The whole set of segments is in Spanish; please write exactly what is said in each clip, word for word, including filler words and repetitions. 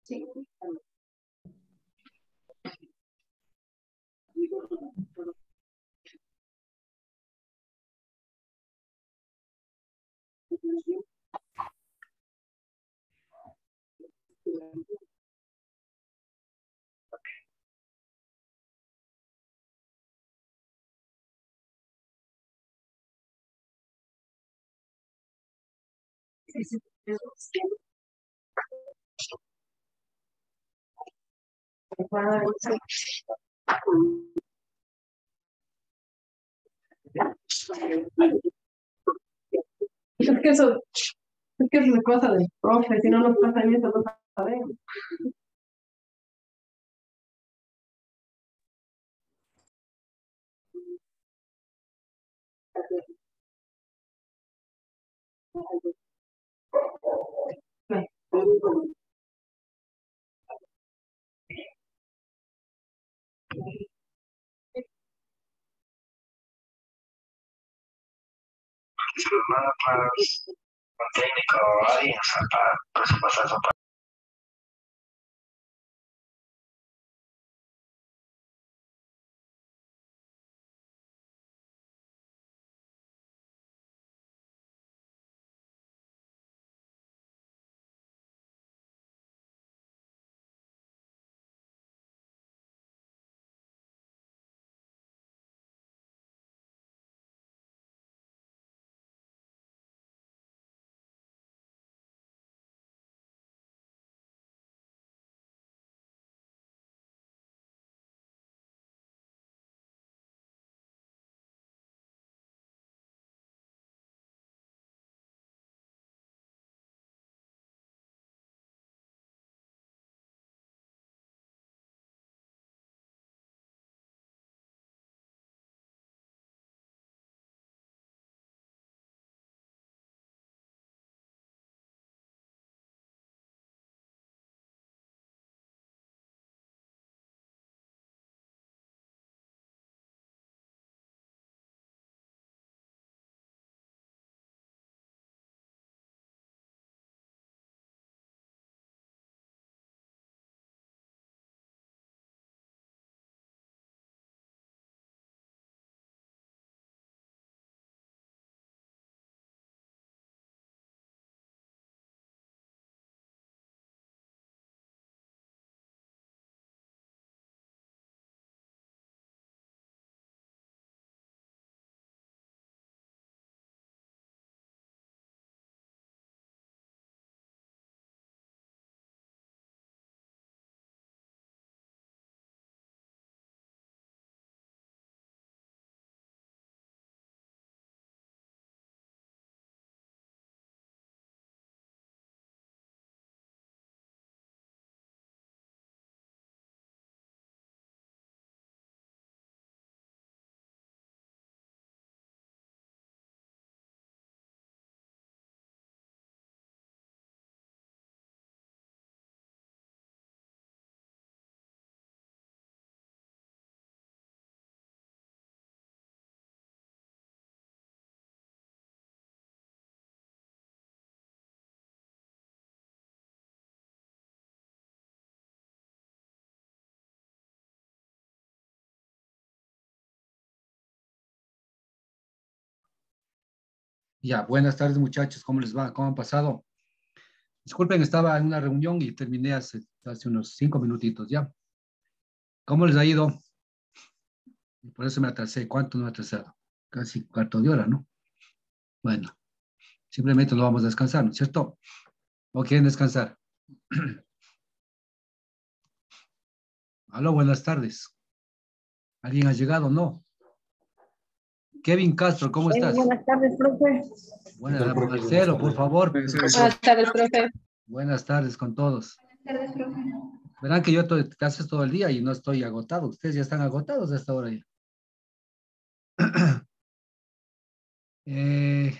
Sí. Es que eso, es que es una cosa del profe, si no nos pasa en eso, no sabemos. Técnico, alguien, para presupuesto. Ya, buenas tardes muchachos, ¿cómo les va? ¿Cómo han pasado? Disculpen, estaba en una reunión y terminé hace, hace unos cinco minutitos, ¿ya? ¿Cómo les ha ido? Por eso me atrasé. ¿Cuánto no he atrasado? Casi cuarto de hora, ¿no? Bueno, simplemente lo vamos a descansar, ¿no es cierto? ¿O quieren descansar? Aló, buenas tardes. ¿Alguien ha llegado? No. Kevin Castro, ¿cómo Eh, estás? buenas tardes, profe. Buenas, Marcelo, por favor. Buenas tardes, profe. Buenas tardes con todos. Buenas tardes, profe. Verán que yo to- clases todo el día y no estoy agotado. Ustedes ya están agotados a esta hora ya. Eh,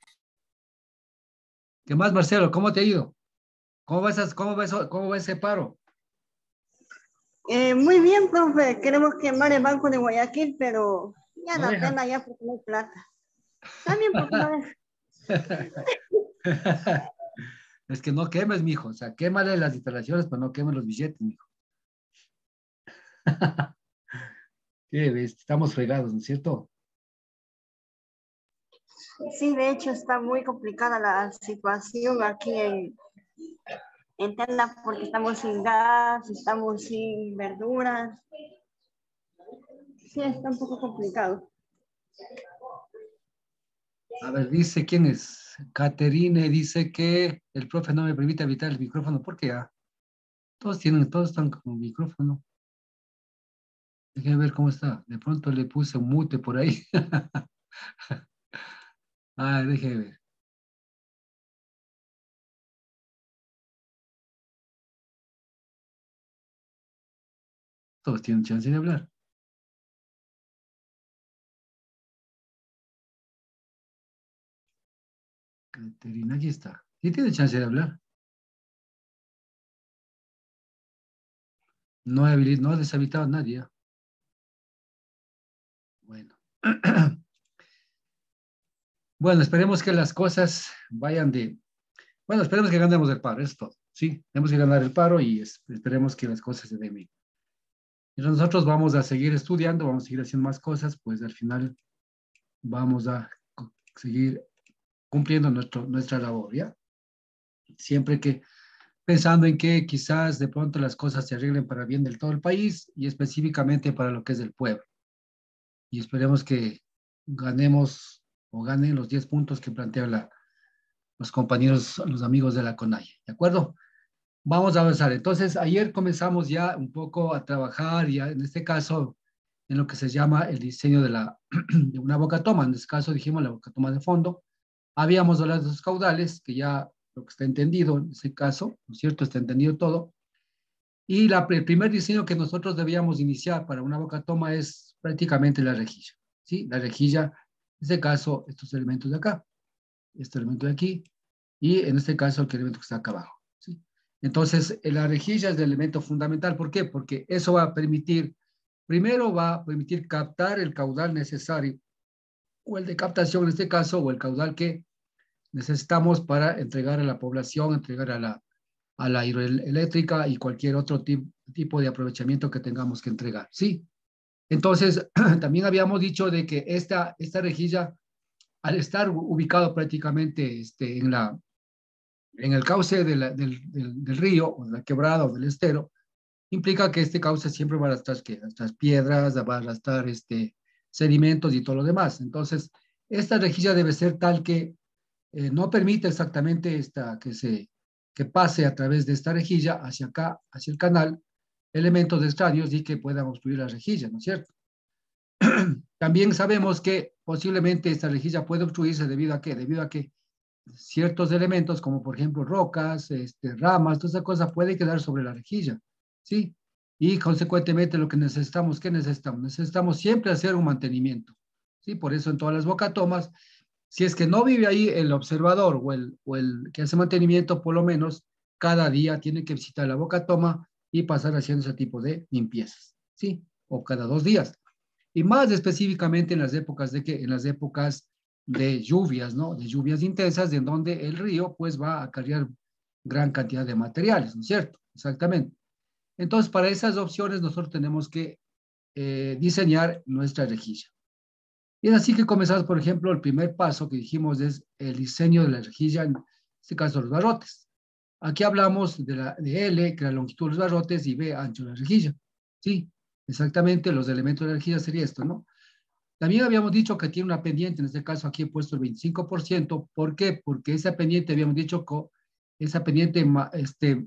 ¿Qué más, Marcelo? ¿Cómo te ha ido? ¿Cómo va, esas- cómo va, eso- cómo va ese paro? Eh, muy bien, profe. Queremos quemar el Banco de Guayaquil, pero ya No da dejan. pena ya porque no hay plata. También porque no deja. Es que no quemes, mijo. O sea, quémale las instalaciones, pero no quemes los billetes, mijo. ¿Qué ves? Estamos fregados, ¿no es cierto? Sí, de hecho está muy complicada la situación aquí en, en Tela porque estamos sin gas, estamos sin verduras. Sí, está un poco complicado. A ver, dice, ¿quién es? Caterine dice que el profe no me permite evitar el micrófono. ¿Por qué? Ah, todos tienen, todos están con micrófono. Déjame ver cómo está. De pronto le puse un mute por ahí. Ah, déjeme ver. Todos tienen chance de hablar. Caterina, aquí está. Sí tiene chance de hablar. No he, habili- no he deshabilitado a nadie. ah. Bueno. Bueno, esperemos que las cosas vayan de... Bueno, esperemos que ganemos el paro, eso es todo. Sí, tenemos que ganar el paro y es- esperemos que las cosas se den bien. Y nosotros vamos a seguir estudiando, vamos a seguir haciendo más cosas, pues al final vamos a co- seguir cumpliendo nuestro, nuestra labor, ¿ya? Siempre que pensando en que quizás de pronto las cosas se arreglen para el bien del todo el país y específicamente para lo que es el pueblo. Y esperemos que ganemos o ganen los diez puntos que plantea la, los compañeros, los amigos de la CONAIE, ¿de acuerdo? Vamos a avanzar. Entonces, ayer comenzamos ya un poco a trabajar, ya en este caso, en lo que se llama el diseño de, la, de una bocatoma. En este caso dijimos la bocatoma de fondo. Habíamos hablado de los caudales, que ya lo que está entendido en ese caso, ¿no es cierto? Está entendido todo. Y la, el primer diseño que nosotros debíamos iniciar para una bocatoma es prácticamente la rejilla, ¿sí? La rejilla, en este caso, estos elementos de acá, este elemento de aquí, y en este caso el elemento que está acá abajo, ¿sí? Entonces, la rejilla es el elemento fundamental. ¿Por qué? Porque eso va a permitir, primero va a permitir captar el caudal necesario, o el de captación en este caso, o el caudal que necesitamos para entregar a la población, entregar a la, a la hidroeléctrica y cualquier otro tip, tipo de aprovechamiento que tengamos que entregar, ¿sí? Entonces, también habíamos dicho de que esta, esta rejilla, al estar ubicado prácticamente este, en, la, en el cauce de la, del, del, del, río, o de la quebrada o del estero, implica que este cauce siempre va a arrastrar, ¿qué? Arrastrar piedras, va a arrastrar este, sedimentos y todo lo demás. Entonces, esta rejilla debe ser tal que eh, no permite exactamente esta, que, se, que pase a través de esta rejilla hacia acá, hacia el canal, elementos extraños y que puedan obstruir la rejilla, ¿no es cierto? También sabemos que posiblemente esta rejilla puede obstruirse debido a qué, debido a que ciertos elementos, como por ejemplo rocas, este, ramas, toda esa cosa puede quedar sobre la rejilla, ¿sí? Y consecuentemente lo que necesitamos, ¿qué necesitamos? Necesitamos siempre hacer un mantenimiento, ¿sí? Por eso en todas las bocatomas, si es que no vive ahí el observador o el, o el que hace mantenimiento, por lo menos cada día tiene que visitar la bocatoma y pasar haciendo ese tipo de limpiezas, ¿sí? O cada dos días. Y más específicamente en las épocas de que, en las épocas de lluvias, ¿no? De lluvias intensas, en donde el río pues va a cargar gran cantidad de materiales, ¿no es cierto? Exactamente. Entonces, para esas opciones nosotros tenemos que eh, diseñar nuestra rejilla. Y es así que comenzamos, por ejemplo, el primer paso que dijimos es el diseño de la rejilla, en este caso los barrotes. Aquí hablamos de, la, de L, que es la longitud de los barrotes, y B, ancho de la rejilla. Sí, exactamente, los elementos de la rejilla sería esto, ¿no? También habíamos dicho que tiene una pendiente, en este caso aquí he puesto el veinticinco por ciento. ¿Por qué? Porque esa pendiente, habíamos dicho que esa pendiente, este,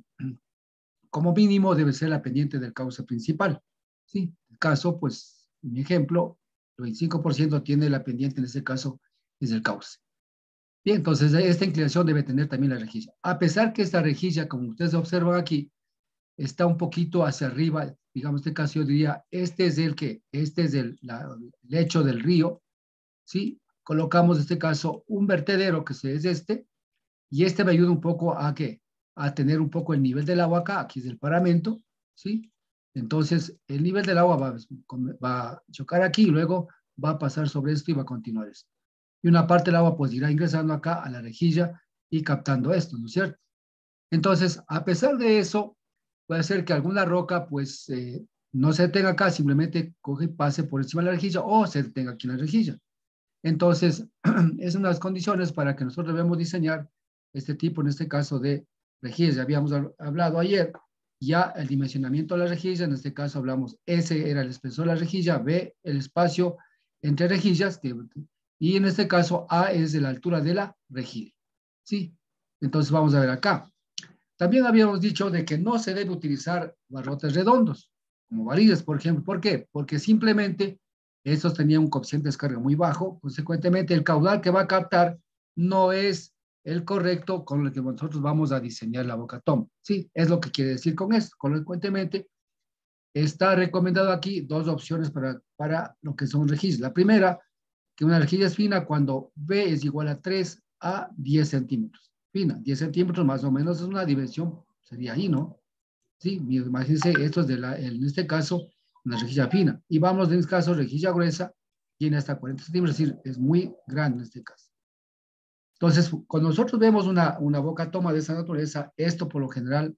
como mínimo, debe ser la pendiente del cauce principal. ¿Sí? El caso, pues, en mi ejemplo, el veinticinco por ciento tiene la pendiente, en este caso, es el cauce. Bien, entonces esta inclinación debe tener también la rejilla. A pesar que esta rejilla, como ustedes observan aquí, está un poquito hacia arriba, digamos, en este caso yo diría, este es el que, este es el, la, el lecho del río, ¿sí? Colocamos en este caso un vertedero que es este, y este me ayuda un poco a que a tener un poco el nivel del agua acá, aquí es el paramento, ¿sí? Entonces, el nivel del agua va, va a chocar aquí y luego va a pasar sobre esto y va a continuar esto. Y una parte del agua pues irá ingresando acá a la rejilla y captando esto, ¿no es cierto? Entonces, a pesar de eso, puede ser que alguna roca, pues, eh, no se detenga acá, simplemente coge y pase por encima de la rejilla o se detenga aquí en la rejilla. Entonces, es unas condiciones para que nosotros debemos diseñar este tipo, en este caso, de rejillas. Ya habíamos hablado ayer, ya el dimensionamiento de la rejilla, en este caso hablamos, S era el espesor de la rejilla, B el espacio entre rejillas, que, y en este caso A es de la altura de la rejilla. ¿Sí? Entonces vamos a ver acá. También habíamos dicho de que no se debe utilizar barrotes redondos, como varillas, por ejemplo. ¿Por qué? Porque simplemente estos tenían un coeficiente de descarga muy bajo, consecuentemente el caudal que va a captar no es el correcto con el que nosotros vamos a diseñar la boca toma. Sí, es lo que quiere decir con esto. Consecuentemente, está recomendado aquí dos opciones para, para lo que son rejillas. La primera, que una rejilla es fina cuando B es igual a tres a diez centímetros. Fina, diez centímetros más o menos es una dimensión, sería ahí, ¿no? Sí, imagínense, esto es de la, en este caso, una rejilla fina. Y vamos, en este caso, rejilla gruesa, tiene hasta cuarenta centímetros, es decir, es muy grande en este caso. Entonces, cuando nosotros vemos una, una boca toma de esa naturaleza, esto por lo general,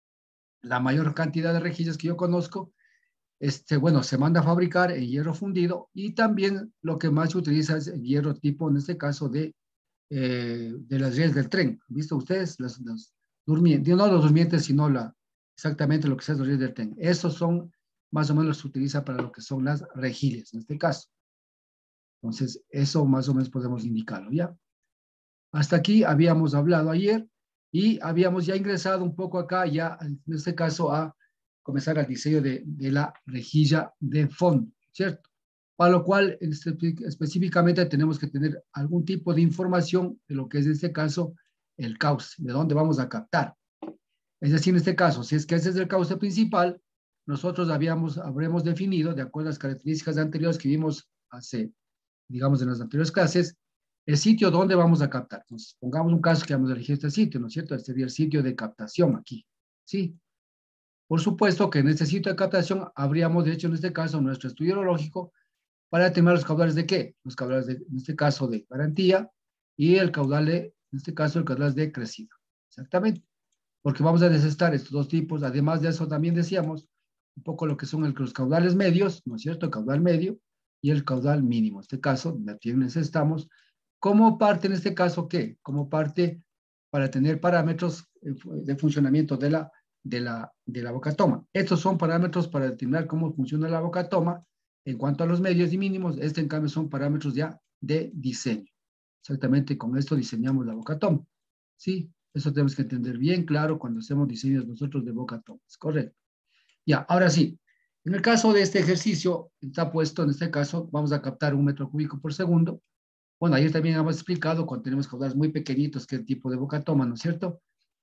la mayor cantidad de rejillas que yo conozco, este, bueno, se manda a fabricar en hierro fundido y también lo que más se utiliza es el hierro tipo, en este caso, de Eh, de las vías del tren. ¿Han visto ustedes? Los, los durmientes, no los durmientes, sino la, exactamente lo que son las vías del tren. Esos son, más o menos, se utiliza para lo que son las rejillas, en este caso. Entonces, eso más o menos podemos indicarlo, ¿ya? Hasta aquí habíamos hablado ayer y habíamos ya ingresado un poco acá, ya en este caso, a comenzar el diseño de, de la rejilla de fondo, ¿cierto? Para lo cual específicamente tenemos que tener algún tipo de información de lo que es en este caso el cauce, de dónde vamos a captar. Es decir, en este caso, si es que ese es el cauce principal, nosotros habíamos, habremos definido, de acuerdo a las características anteriores que vimos hace, digamos, en las anteriores clases, el sitio donde vamos a captar. Entonces, pongamos un caso que vamos a elegir este sitio, ¿no es cierto? Este sería el sitio de captación aquí, ¿sí? Por supuesto que en este sitio de captación habríamos hecho en este caso nuestro estudio hidrológico para determinar los caudales de qué? Los caudales, de, en este caso, de garantía y el caudal de, en este caso, el caudal de crecida. Exactamente. Porque vamos a necesitar estos dos tipos. Además de eso, también decíamos un poco lo que son el, los caudales medios, ¿no es cierto? El caudal medio y el caudal mínimo. En este caso, también necesitamos como parte, en este caso, ¿qué? Como parte para tener parámetros de funcionamiento de la, de la, de la boca toma. Estos son parámetros para determinar cómo funciona la boca toma. En cuanto a los medios y mínimos, este en cambio son parámetros ya de diseño. Exactamente con esto diseñamos la boca toma. ¿Sí? Eso tenemos que entender bien claro cuando hacemos diseños nosotros de boca toma. Es correcto. Ya, ahora sí. En el caso de este ejercicio, está puesto, en este caso, vamos a captar un metro cúbico por segundo. Bueno, ayer también hemos explicado cuando tenemos caudales muy pequeñitos qué tipo de boca toma, ¿no es cierto?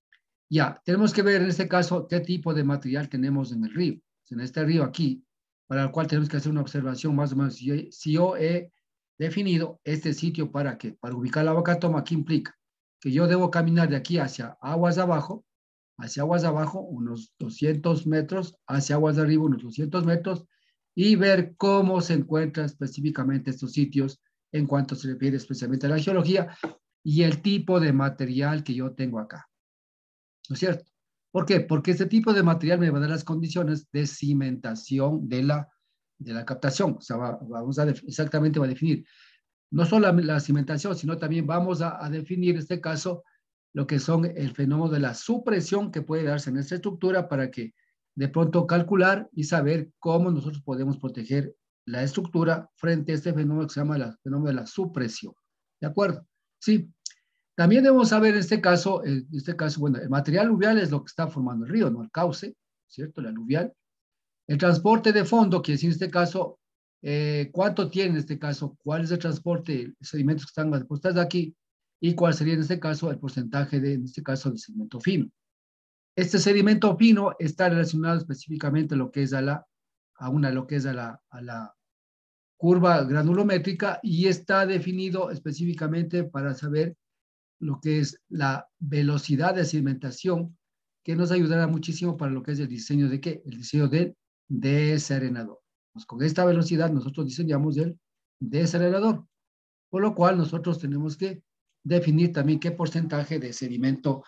Ya, tenemos que ver en este caso qué tipo de material tenemos en el río. En este río aquí, para el cual tenemos que hacer una observación más o menos. Si yo, si yo he definido este sitio para qué, para ubicar la boca toma, ¿qué implica? Que yo debo caminar de aquí hacia aguas abajo, hacia aguas abajo, unos doscientos metros, hacia aguas de arriba, unos doscientos metros, y ver cómo se encuentran específicamente estos sitios en cuanto se refiere especialmente a la geología y el tipo de material que yo tengo acá. ¿No es cierto? ¿Por qué? Porque este tipo de material me va a dar las condiciones de cimentación de la, de la captación. O sea, va, vamos a exactamente va a definir no solo la, la cimentación, sino también vamos a, a definir en este caso lo que son el fenómeno de la supresión que puede darse en esta estructura para que de pronto calcular y saber cómo nosotros podemos proteger la estructura frente a este fenómeno que se llama el fenómeno de la supresión. ¿De acuerdo? Sí. También debemos saber en este caso, en este caso, bueno, el material aluvial es lo que está formando el río, no el cauce, ¿cierto? El aluvial. El transporte de fondo, que es en este caso, eh, ¿cuánto tiene en este caso? ¿Cuál es el transporte de sedimentos que están depositados aquí? Y cuál sería en este caso el porcentaje de, en este caso, de sedimento fino. Este sedimento fino está relacionado específicamente a lo que es a la, a una, lo que es a la, a la curva granulométrica y está definido específicamente para saber lo que es la velocidad de sedimentación, que nos ayudará muchísimo para lo que es el diseño de qué? El diseño del desarenador. Pues con esta velocidad nosotros diseñamos el desarenador, por lo cual nosotros tenemos que definir también qué porcentaje de sedimento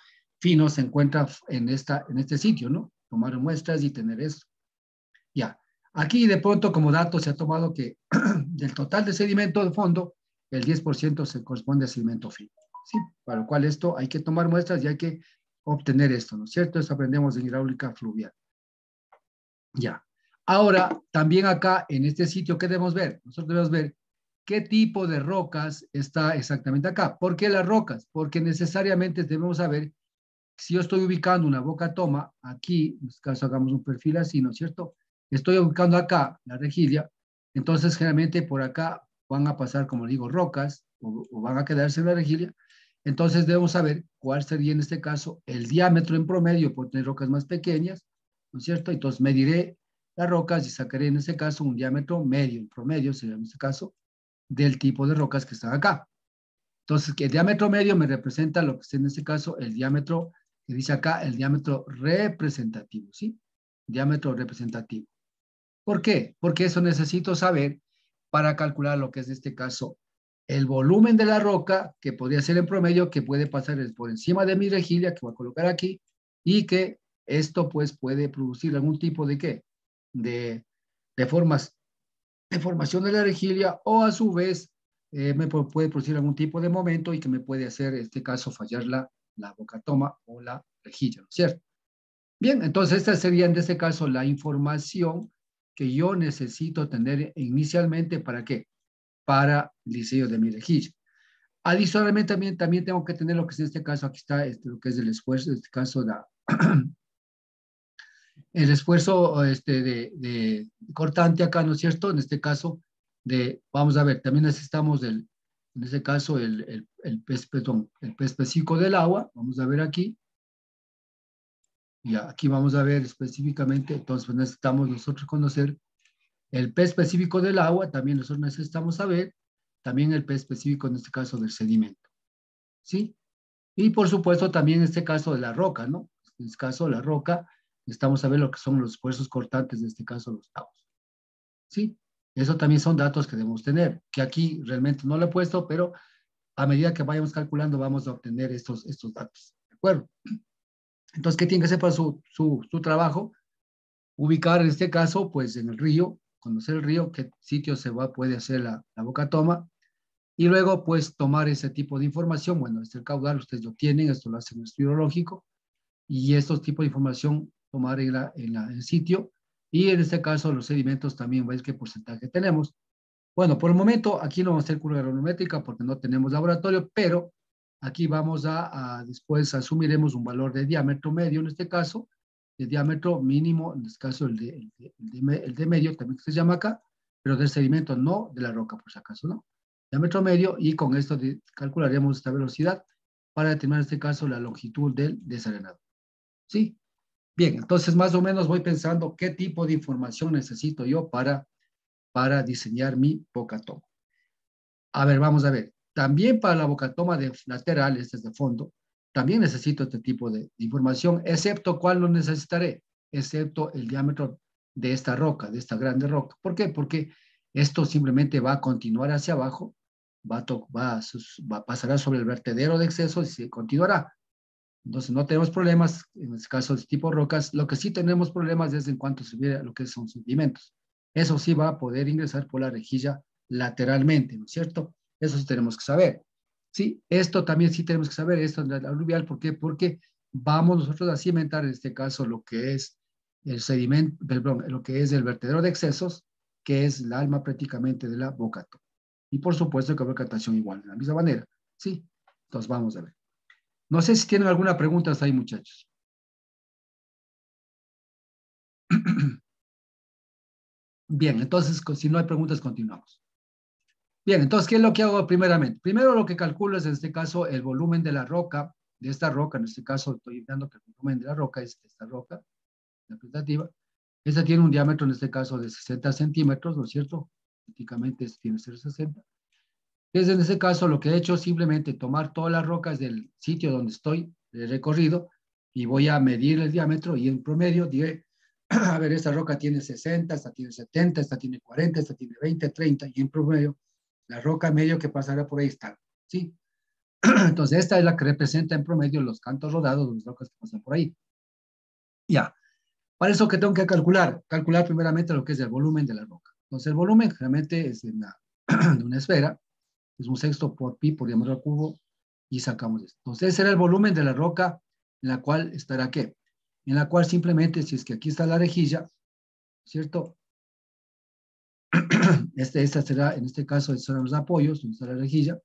fino se encuentra en, esta, en este sitio, ¿no? Tomar muestras y tener eso. Ya. Aquí de pronto como dato se ha tomado que del total de sedimento de fondo, el diez por ciento se corresponde a sedimento fino, ¿sí? Para lo cual esto hay que tomar muestras y hay que obtener esto, ¿no es cierto? Eso aprendemos en hidráulica fluvial. Ya. Ahora, también acá en este sitio, ¿qué debemos ver? Nosotros debemos ver qué tipo de rocas está exactamente acá. ¿Por qué las rocas? Porque necesariamente debemos saber si yo estoy ubicando una boca toma, aquí, en este caso hagamos un perfil así, ¿no es cierto? Estoy ubicando acá la rejilla, entonces generalmente por acá van a pasar, como digo, rocas, o, o van a quedarse en la rejilla, entonces debemos saber cuál sería en este caso el diámetro en promedio por tener rocas más pequeñas, ¿no es cierto? Entonces mediré las rocas y sacaré en este caso un diámetro medio, en promedio sería en este caso, del tipo de rocas que están acá. Entonces, que el diámetro medio me representa lo que es en este caso el diámetro que dice acá, el diámetro representativo, ¿sí? Diámetro representativo. ¿Por qué? Porque eso necesito saber para calcular lo que es en este caso el volumen de la roca, que podría ser en promedio, que puede pasar por encima de mi rejilla, que voy a colocar aquí, y que esto pues puede producir algún tipo de ¿qué? De, de formas, de formación de la rejilla, o a su vez eh, me puede producir algún tipo de momento y que me puede hacer, en este caso, fallar la, la boca toma o la rejilla, ¿no es cierto? Bien, entonces esta sería en este caso la información que yo necesito tener inicialmente, ¿para qué? Para el diseño de mi rejilla. Adicionalmente también, también tengo que tener lo que es en este caso, aquí está este, lo que es el esfuerzo, en este caso la, el esfuerzo este, de, de cortante acá, ¿no es cierto? En este caso, de, vamos a ver, también necesitamos del, en este caso el, el, el pez, perdón, el pez específico del agua, vamos a ver aquí. Ya, aquí vamos a ver específicamente, entonces pues, necesitamos nosotros conocer el pez específico del agua, también nosotros necesitamos saber, también el pez específico en este caso del sedimento, ¿sí? Y por supuesto también en este caso de la roca, ¿no? En este caso la roca, necesitamos saber lo que son los esfuerzos cortantes, en este caso los tabos, ¿sí? Eso también son datos que debemos tener, que aquí realmente no lo he puesto, pero a medida que vayamos calculando vamos a obtener estos, estos datos, ¿de acuerdo? Entonces, ¿qué tiene que hacer para su, su, su trabajo? Ubicar en este caso, pues en el río, conocer el río, qué sitio se va, puede hacer la, la boca toma, y luego pues tomar ese tipo de información. Bueno, este el caudal, ustedes lo tienen, esto lo hacen en el estudio hidrológico, y estos tipos de información tomar en, la, en, la, en el sitio, y en este caso los sedimentos también, veis qué porcentaje tenemos. Bueno, por el momento aquí no vamos a hacer curva agronométrica porque no tenemos laboratorio, pero aquí vamos a, a después asumiremos un valor de diámetro medio en este caso, de diámetro mínimo, en este caso el de, el de, el de, el de medio también se llama acá, pero del sedimento, no de la roca por si acaso, ¿no? Diámetro medio, y con esto de, calcularemos esta velocidad para determinar en este caso la longitud del desarenado. ¿Sí? Bien, entonces más o menos voy pensando qué tipo de información necesito yo para, para diseñar mi boca toma. A ver, vamos a ver. También para la boca toma de lateral, este es de fondo, también necesito este tipo de, de información, excepto cuál no necesitaré, excepto el diámetro de esta roca, de esta grande roca. ¿Por qué? Porque esto simplemente va a continuar hacia abajo, va a, to, va a, va, pasará sobre el vertedero de exceso y se continuará. Entonces no tenemos problemas en este caso de tipo rocas. Lo que sí tenemos problemas es en cuanto se ve lo que son sedimentos. Eso sí va a poder ingresar por la rejilla lateralmente, ¿no es cierto? Eso sí tenemos que saber. Sí, esto también sí tenemos que saber, esto en la aluvial, ¿por qué? Porque vamos nosotros a cimentar en este caso lo que es el sedimento, perdón, lo que es el vertedero de excesos, que es el alma prácticamente de la boca. Y por supuesto que habrá captación igual, de la misma manera, ¿sí? Entonces vamos a ver. No sé si tienen alguna pregunta hasta ahí, muchachos. Bien, entonces, si no hay preguntas, continuamos. Bien, entonces, ¿qué es lo que hago primeramente? Primero lo que calculo es, en este caso, el volumen de la roca, de esta roca, en este caso estoy dando que el volumen de la roca es esta roca, la representativa. Esta tiene un diámetro, en este caso, de sesenta centímetros, ¿no es cierto? Prácticamente tiene que ser sesenta. Entonces, en este caso, lo que he hecho es simplemente tomar todas las rocas del sitio donde estoy, del recorrido, y voy a medir el diámetro, y en promedio diré, a ver, esta roca tiene sesenta, esta tiene setenta, esta tiene cuarenta, esta tiene veinte, treinta, y en promedio, la roca medio que pasará por ahí está, ¿sí? Entonces, esta es la que representa en promedio los cantos rodados de las rocas que pasan por ahí. Ya. Para eso, ¿qué tengo que calcular? Calcular primeramente lo que es el volumen de la roca. Entonces, el volumen generalmente es de una, de una esfera, es un sexto por pi por diámetro al cubo, y sacamos esto. Entonces, ese era el volumen de la roca en la cual estará ¿qué? En la cual simplemente, si es que aquí está la rejilla, ¿cierto? Este, esta será, en este caso, estos serán los apoyos, donde está la rejilla,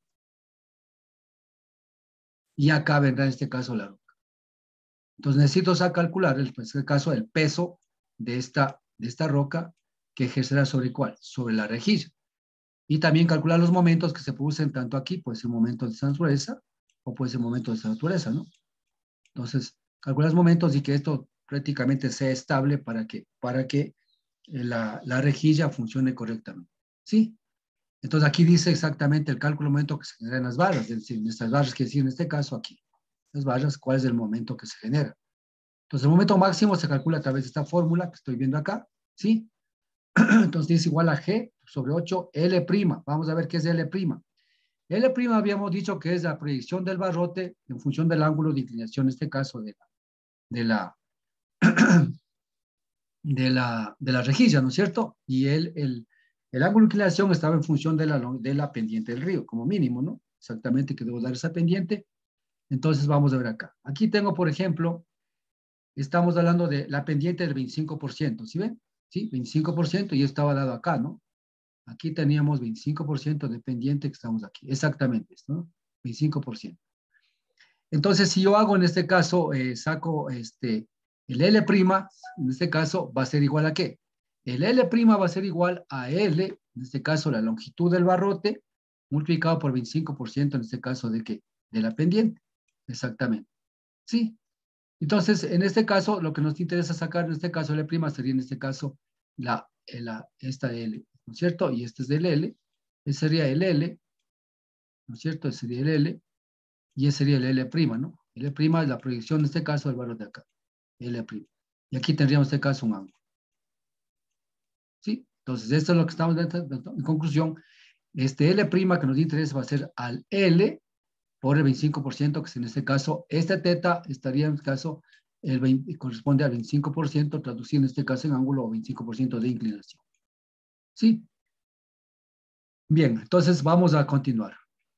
y acá vendrá en este caso la roca. Entonces necesito saber calcular, en este caso, el peso de esta, de esta roca que ejercerá sobre cuál, sobre la rejilla. Y también calcular los momentos que se producen tanto aquí, puede ser momento de esta naturaleza, o puede ser momento de esta naturaleza, ¿no? Entonces, calcular los momentos y que esto prácticamente sea estable para que, para que la, la rejilla funcione correctamente, ¿sí? Entonces aquí dice exactamente el cálculo del momento que se genera en las barras, es decir, en estas barras, que decir en este caso aquí, las barras, cuál es el momento que se genera. Entonces el momento máximo se calcula a través de esta fórmula que estoy viendo acá, ¿sí? Entonces es igual a G sobre ocho L'. Vamos a ver qué es L'. L' habíamos dicho que es la proyección del barrote en función del ángulo de inclinación, en este caso de la, de la, de la, de la rejilla, ¿no es cierto? Y el, el, el ángulo de inclinación estaba en función de la, de la pendiente del río, como mínimo, ¿no? Exactamente que debo dar esa pendiente. Entonces vamos a ver acá. Aquí tengo, por ejemplo, estamos hablando de la pendiente del veinticinco por ciento, ¿sí ven? Sí, veinticinco por ciento y estaba dado acá, ¿no? Aquí teníamos veinticinco por ciento de pendiente que estamos aquí. Exactamente esto, ¿no? veinticinco por ciento. Entonces, si yo hago en este caso, eh, saco este, el L', en este caso, va a ser igual a ¿qué? El L' va a ser igual a L, en este caso, la longitud del barrote, multiplicado por veinticinco por ciento, en este caso, ¿de qué? De la pendiente. Exactamente. ¿Sí? Entonces, en este caso, lo que nos interesa sacar, en este caso, L' sería, en este caso, la, la, esta L, ¿no es cierto? Y este es del L, ese sería el L, ¿no es cierto? Ese sería el L, y ese sería el L', ¿no? L' es la proyección, en este caso, del valor de acá, L'. Y aquí tendríamos, en este caso, un ángulo. ¿Sí? Entonces, esto es lo que estamos dando. En conclusión, este L' que nos interesa va a ser al L por el veinticinco por ciento, que es en este caso, este teta estaría en este caso, el veinte, corresponde al veinticinco por ciento, traducido en este caso en ángulo o veinticinco por ciento de inclinación. ¿Sí? Bien, entonces vamos a continuar.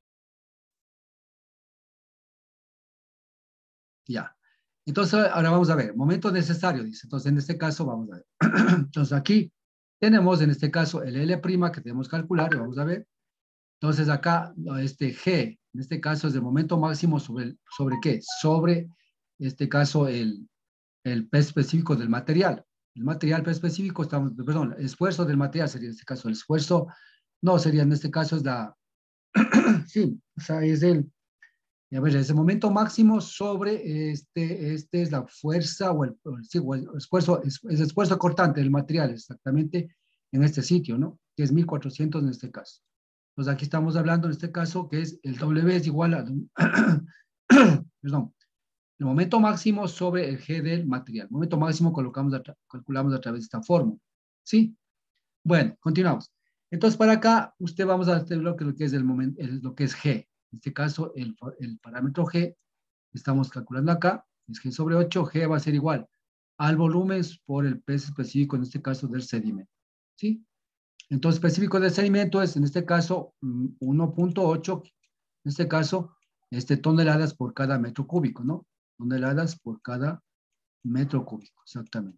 Ya. Entonces, ahora vamos a ver, momento necesario, dice. Entonces, en este caso, vamos a ver. Entonces, aquí tenemos, en este caso, el L' que debemos calcular, y vamos a ver. Entonces, acá, este G, en este caso, es el momento máximo sobre, el, ¿sobre qué? Sobre, en este caso, el, el peso específico del material. El material peso específico, estamos, perdón, el esfuerzo del material sería en este caso, el esfuerzo, no, sería en este caso es la, sí, o sea, es el, a ver, ese momento máximo sobre este, este es la fuerza o el, sí, o el esfuerzo, es, es esfuerzo cortante del material, exactamente en este sitio, ¿no? Que es mil cuatrocientos en este caso. Entonces aquí estamos hablando en este caso que es el W es igual a, perdón, el momento máximo sobre el G del material. El momento máximo colocamos a calculamos a través de esta fórmula, ¿sí? Bueno, continuamos. Entonces para acá usted vamos a hacer lo que, lo que es el momento, el, lo que es G. En este caso, el, el parámetro G, estamos calculando acá, es G sobre ocho, G va a ser igual al volumen por el peso específico, en este caso, del sedimento. ¿Sí? Entonces, específico del sedimento es, en este caso, uno punto ocho, en este caso, este, toneladas por cada metro cúbico, ¿no? Toneladas por cada metro cúbico, exactamente.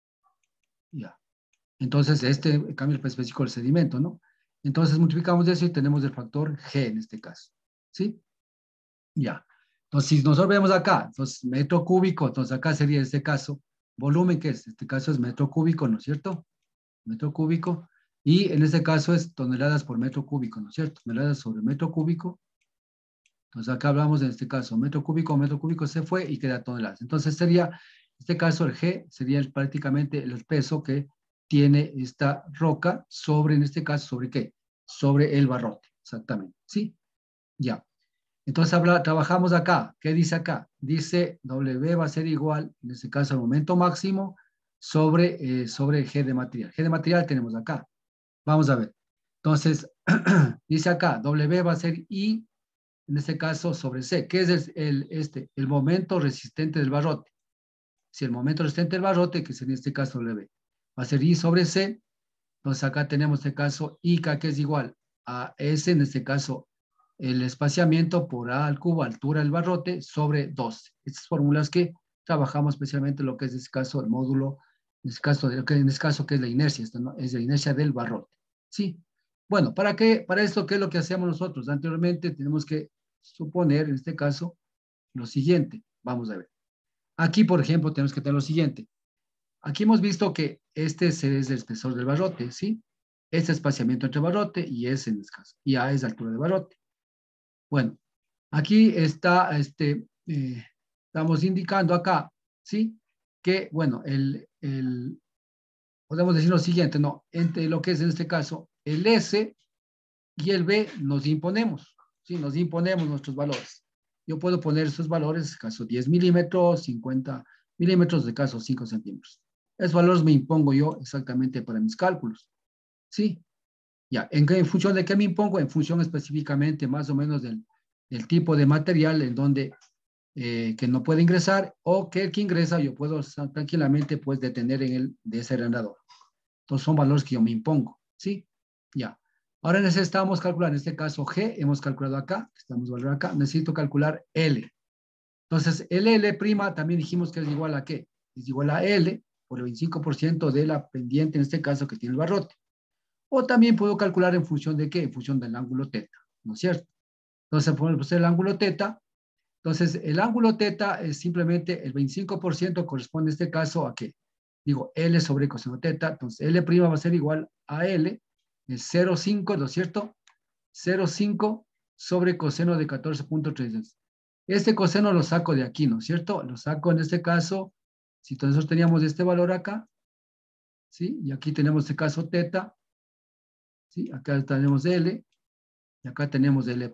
Ya. Entonces, este cambia el peso específico del sedimento, ¿no? Entonces, multiplicamos eso y tenemos el factor G en este caso. ¿Sí? Ya. Entonces, si nosotros vemos acá, entonces metro cúbico, entonces acá sería en este caso, volumen, que es, en este caso es metro cúbico, ¿no es cierto? Metro cúbico, y en este caso es toneladas por metro cúbico, ¿no es cierto? Toneladas sobre metro cúbico. Entonces acá hablamos en este caso, metro cúbico, metro cúbico se fue y queda toneladas. Entonces sería, en este caso el G sería el, prácticamente el peso que tiene esta roca sobre, en este caso, ¿sobre qué? Sobre el barrote, exactamente, ¿sí? Ya. Entonces habla, trabajamos acá. ¿Qué dice acá? Dice W va a ser igual, en este caso, al momento máximo sobre, eh, sobre G de material. G de material tenemos acá. Vamos a ver. Entonces, dice acá, W va a ser I en este caso, sobre C. ¿Qué es el, el, este? El momento resistente del barrote. Si el momento resistente del barrote, que es en este caso W, va a ser I sobre C. Entonces acá tenemos este caso I K, que es igual a S, en este caso, el espaciamiento por A al cubo, altura del barrote, sobre doce. Estas fórmulas que trabajamos especialmente lo que es en este caso el módulo, en este caso, en este caso que es la inercia, esto, ¿no? Es la inercia del barrote. ¿Sí? Bueno, ¿para qué? Para esto, ¿qué es lo que hacemos nosotros? Anteriormente tenemos que suponer, en este caso, lo siguiente. Vamos a ver. Aquí, por ejemplo, tenemos que tener lo siguiente. Aquí hemos visto que este es el espesor del barrote, ¿sí? Este espaciamiento entre barrote y S en este caso. Y A es la altura de barrote. Bueno, aquí está, este, eh, estamos indicando acá, ¿sí? Que, bueno, el, el, podemos decir lo siguiente, ¿no? Entre lo que es en este caso el S y el B nos imponemos, ¿sí? Nos imponemos nuestros valores. Yo puedo poner esos valores, caso diez milímetros, cincuenta milímetros, de caso cinco centímetros. Esos valores me impongo yo exactamente para mis cálculos, ¿sí? Ya, ¿en, qué, en función de qué me impongo? En función específicamente más o menos del, del tipo de material en donde eh, que no puede ingresar o que el que ingresa yo puedo tranquilamente pues detener en el desarenador. Entonces son valores que yo me impongo, ¿sí? Ya. Ahora necesitamos calcular, en este caso G, hemos calculado acá, estamos valorando acá, necesito calcular L. Entonces, el L' también dijimos que es igual a ¿qué? Es igual a L por el veinticinco por ciento de la pendiente, en este caso, que tiene el barrote. O también puedo calcular en función de ¿qué? En función del ángulo teta, ¿no es cierto? Entonces, ponemos el ángulo teta. Entonces, el ángulo teta es simplemente el veinticinco por ciento corresponde en este caso a ¿qué? Digo, L sobre coseno teta. Entonces, L' va a ser igual a L, es cero coma cinco, ¿no es cierto? cero coma cinco sobre coseno de catorce punto treinta y dos. Este coseno lo saco de aquí, ¿no es cierto? Lo saco en este caso, si nosotros teníamos este valor acá, ¿sí? Y aquí tenemos este caso teta, ¿sí? Acá tenemos L, y acá tenemos L'.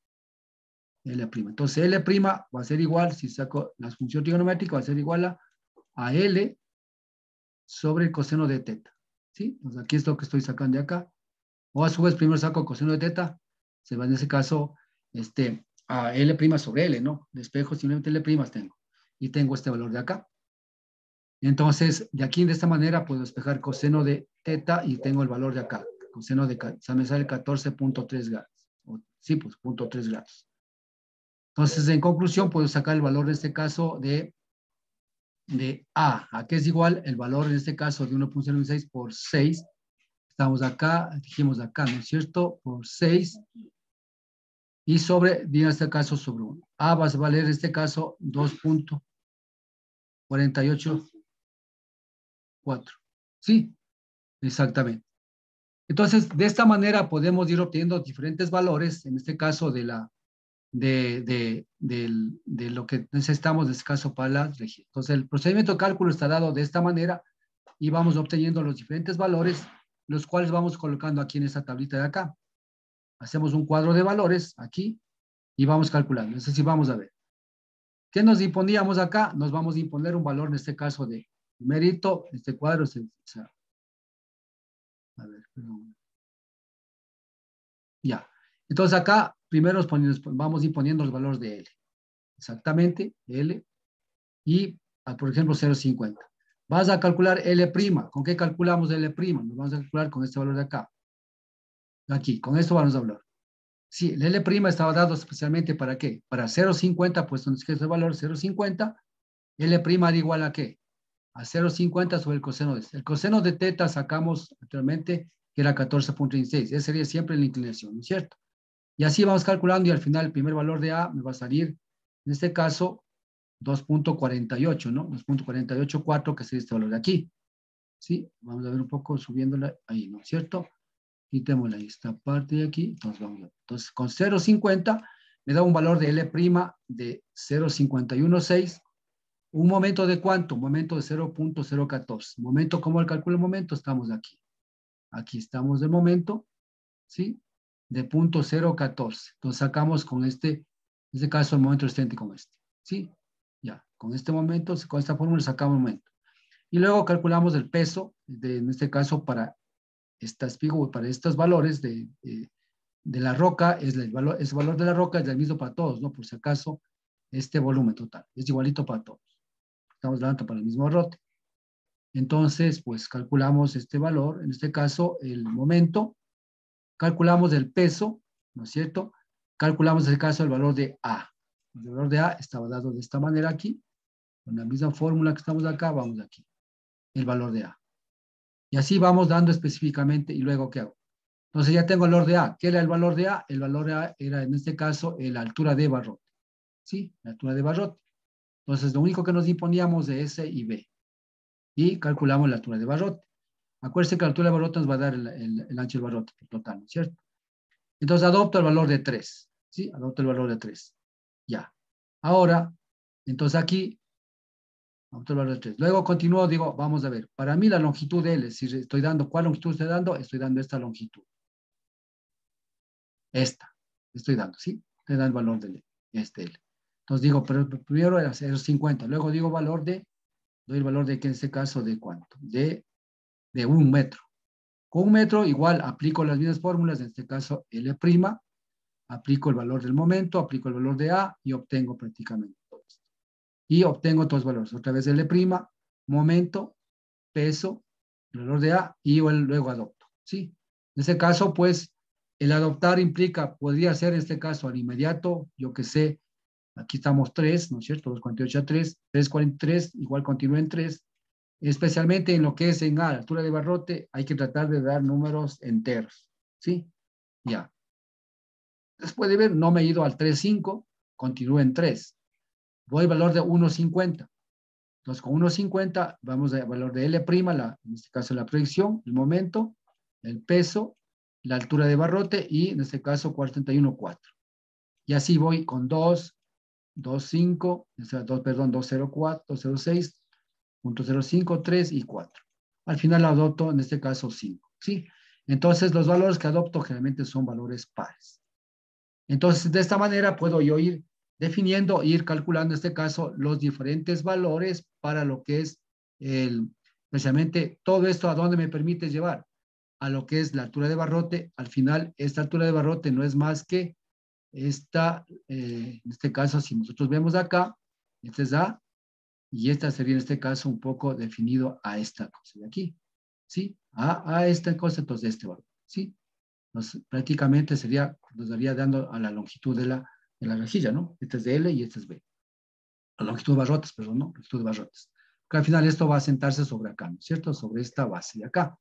L'. Entonces, L' va a ser igual, si saco la función trigonométrica, va a ser igual a, a L sobre el coseno de teta, ¿sí? Entonces, aquí es lo que estoy sacando de acá. O a su vez, primero saco el coseno de teta, se va en ese caso, este, a L' sobre L, ¿no? Despejo simplemente L' tengo. Y tengo este valor de acá. Entonces, de aquí, de esta manera, puedo despejar coseno de teta y tengo el valor de acá. Coseno de, o sea, me sale catorce punto tres grados. O, sí, pues, punto tres grados. Entonces, en conclusión, puedo sacar el valor de este caso de, de A. ¿A qué es igual? El valor en este caso de uno punto cero seis por seis. Estamos acá, dijimos acá, ¿no es cierto? Por seis. Y sobre, en este caso, sobre uno. A va a valer en este caso dos punto cuarenta y ocho cuatro. ¿Sí? Exactamente. Entonces, de esta manera podemos ir obteniendo diferentes valores, en este caso de, la, de, de, de, de lo que necesitamos, en este caso, para la región. Entonces, el procedimiento de cálculo está dado de esta manera y vamos obteniendo los diferentes valores, los cuales vamos colocando aquí en esta tablita de acá. Hacemos un cuadro de valores aquí y vamos calculando. Es decir, vamos a ver. ¿Qué nos imponíamos acá? Nos vamos a imponer un valor, en este caso, de mérito. Este cuadro es, o sea, a ver, perdón. Ya. Entonces acá, primero nos ponemos, vamos imponiendo los valores de L. Exactamente, L. Y, por ejemplo, cero coma cincuenta. Vas a calcular L'. ¿Con qué calculamos L'? Nos vamos a calcular con este valor de acá. Aquí, con esto vamos a hablar. Sí, el L' estaba dado especialmente para qué? Para cero coma cincuenta, pues entonces, ¿qué es el valor? cero coma cincuenta. L' era igual a qué? A cero coma cincuenta sobre el coseno de este. El coseno de teta sacamos actualmente que era catorce punto treinta y seis. Esa sería siempre la inclinación, ¿no es cierto? Y así vamos calculando y al final el primer valor de A me va a salir, en este caso, dos punto cuarenta y ocho, ¿no? dos punto cuarenta y ocho cuatro, que sería este valor de aquí. ¿Sí? Vamos a ver un poco subiéndola ahí, ¿no es cierto? Quitémosle esta parte de aquí. Entonces, vamos a ver. Entonces, con cero coma cincuenta me da un valor de L' de cero coma cincuenta y uno seis. ¿Un momento de cuánto? Un momento de cero punto cero catorce. ¿Momento? ¿Cómo el cálculo de momento? Estamos aquí. Aquí estamos de momento, ¿sí? De punto cero catorce. Entonces sacamos con este, en este caso, el momento resistente con este, ¿sí? Ya, con este momento, con esta fórmula sacamos el momento. Y luego calculamos el peso, de, en este caso, para estas figuras, para estos valores de, de, de la roca, es el valor, ese valor de la roca es el mismo para todos, ¿no? Por si acaso, este volumen total es igualito para todos. Estamos hablando para el mismo barrote. Entonces, pues calculamos este valor, en este caso, el momento, calculamos el peso, ¿no es cierto? Calculamos en este caso el valor de A. El valor de A estaba dado de esta manera aquí, con la misma fórmula que estamos acá, vamos aquí, el valor de A. Y así vamos dando específicamente, y luego, ¿qué hago? Entonces ya tengo el valor de A. ¿Qué era el valor de A? El valor de A era, en este caso, la altura de barrote. ¿Sí? La altura de barrote. Entonces, lo único que nos imponíamos de S y B. Y calculamos la altura de barrote. Acuérdense que la altura de barrote nos va a dar el, el, el ancho del barrote total, ¿no es cierto? Entonces, adopto el valor de tres. ¿Sí? Adopto el valor de tres. Ya. Ahora, entonces aquí, adopto el valor de tres. Luego continúo, digo, vamos a ver. Para mí la longitud de L, si estoy dando, ¿cuál longitud estoy dando? Estoy dando esta longitud. Esta. Estoy dando, ¿sí? Estoy dando el valor de L. Este L. Entonces digo, pero primero era cincuenta. Luego digo valor de, doy el valor de que en este caso, ¿de cuánto? De, de un metro. Con un metro igual aplico las mismas fórmulas, en este caso L', aplico el valor del momento, aplico el valor de A y obtengo prácticamente todo esto. Y obtengo todos los valores. Otra vez L', momento, peso, el valor de A y luego adopto. ¿Sí? En este caso, pues, el adoptar implica, podría ser en este caso al inmediato, yo que sé, aquí estamos tres, ¿no es cierto? dos cuarenta y ocho a tres, tres cuarenta y tres, igual continúa en tres. Especialmente en lo que es en A, altura de barrote, hay que tratar de dar números enteros. ¿Sí? Ya. Después de ver, no me he ido al tres cinco, continúo en tres. Voy al valor de uno cincuenta. Entonces, con uno cincuenta vamos al valor de L', la, en este caso la proyección, el momento, el peso, la altura de barrote y en este caso cuarenta y uno punto cuatro. Y así voy con dos, dos cinco, o sea, dos, perdón, dos cero cuatro, dos cero seis, punto cero cinco, tres y cuatro. Al final adopto en este caso cinco. ¿Sí? Entonces, los valores que adopto generalmente son valores pares. Entonces, de esta manera puedo yo ir definiendo, ir calculando en este caso los diferentes valores para lo que es el, especialmente todo esto a dónde me permite llevar a lo que es la altura de barrote. Al final, esta altura de barrote no es más que esta, eh, en este caso, si nosotros vemos acá, esta es A, y esta sería en este caso un poco definido a esta cosa de aquí, ¿sí? A, a esta cosa, entonces este valor, ¿sí? Nos, prácticamente sería, nos daría dando a la longitud de la, de la rejilla, ¿no? Esta es de L y esta es B. La longitud de barrotes, perdón, ¿no? Longitud de barrotes. Porque al final esto va a sentarse sobre acá, ¿no es cierto? Sobre esta base de acá.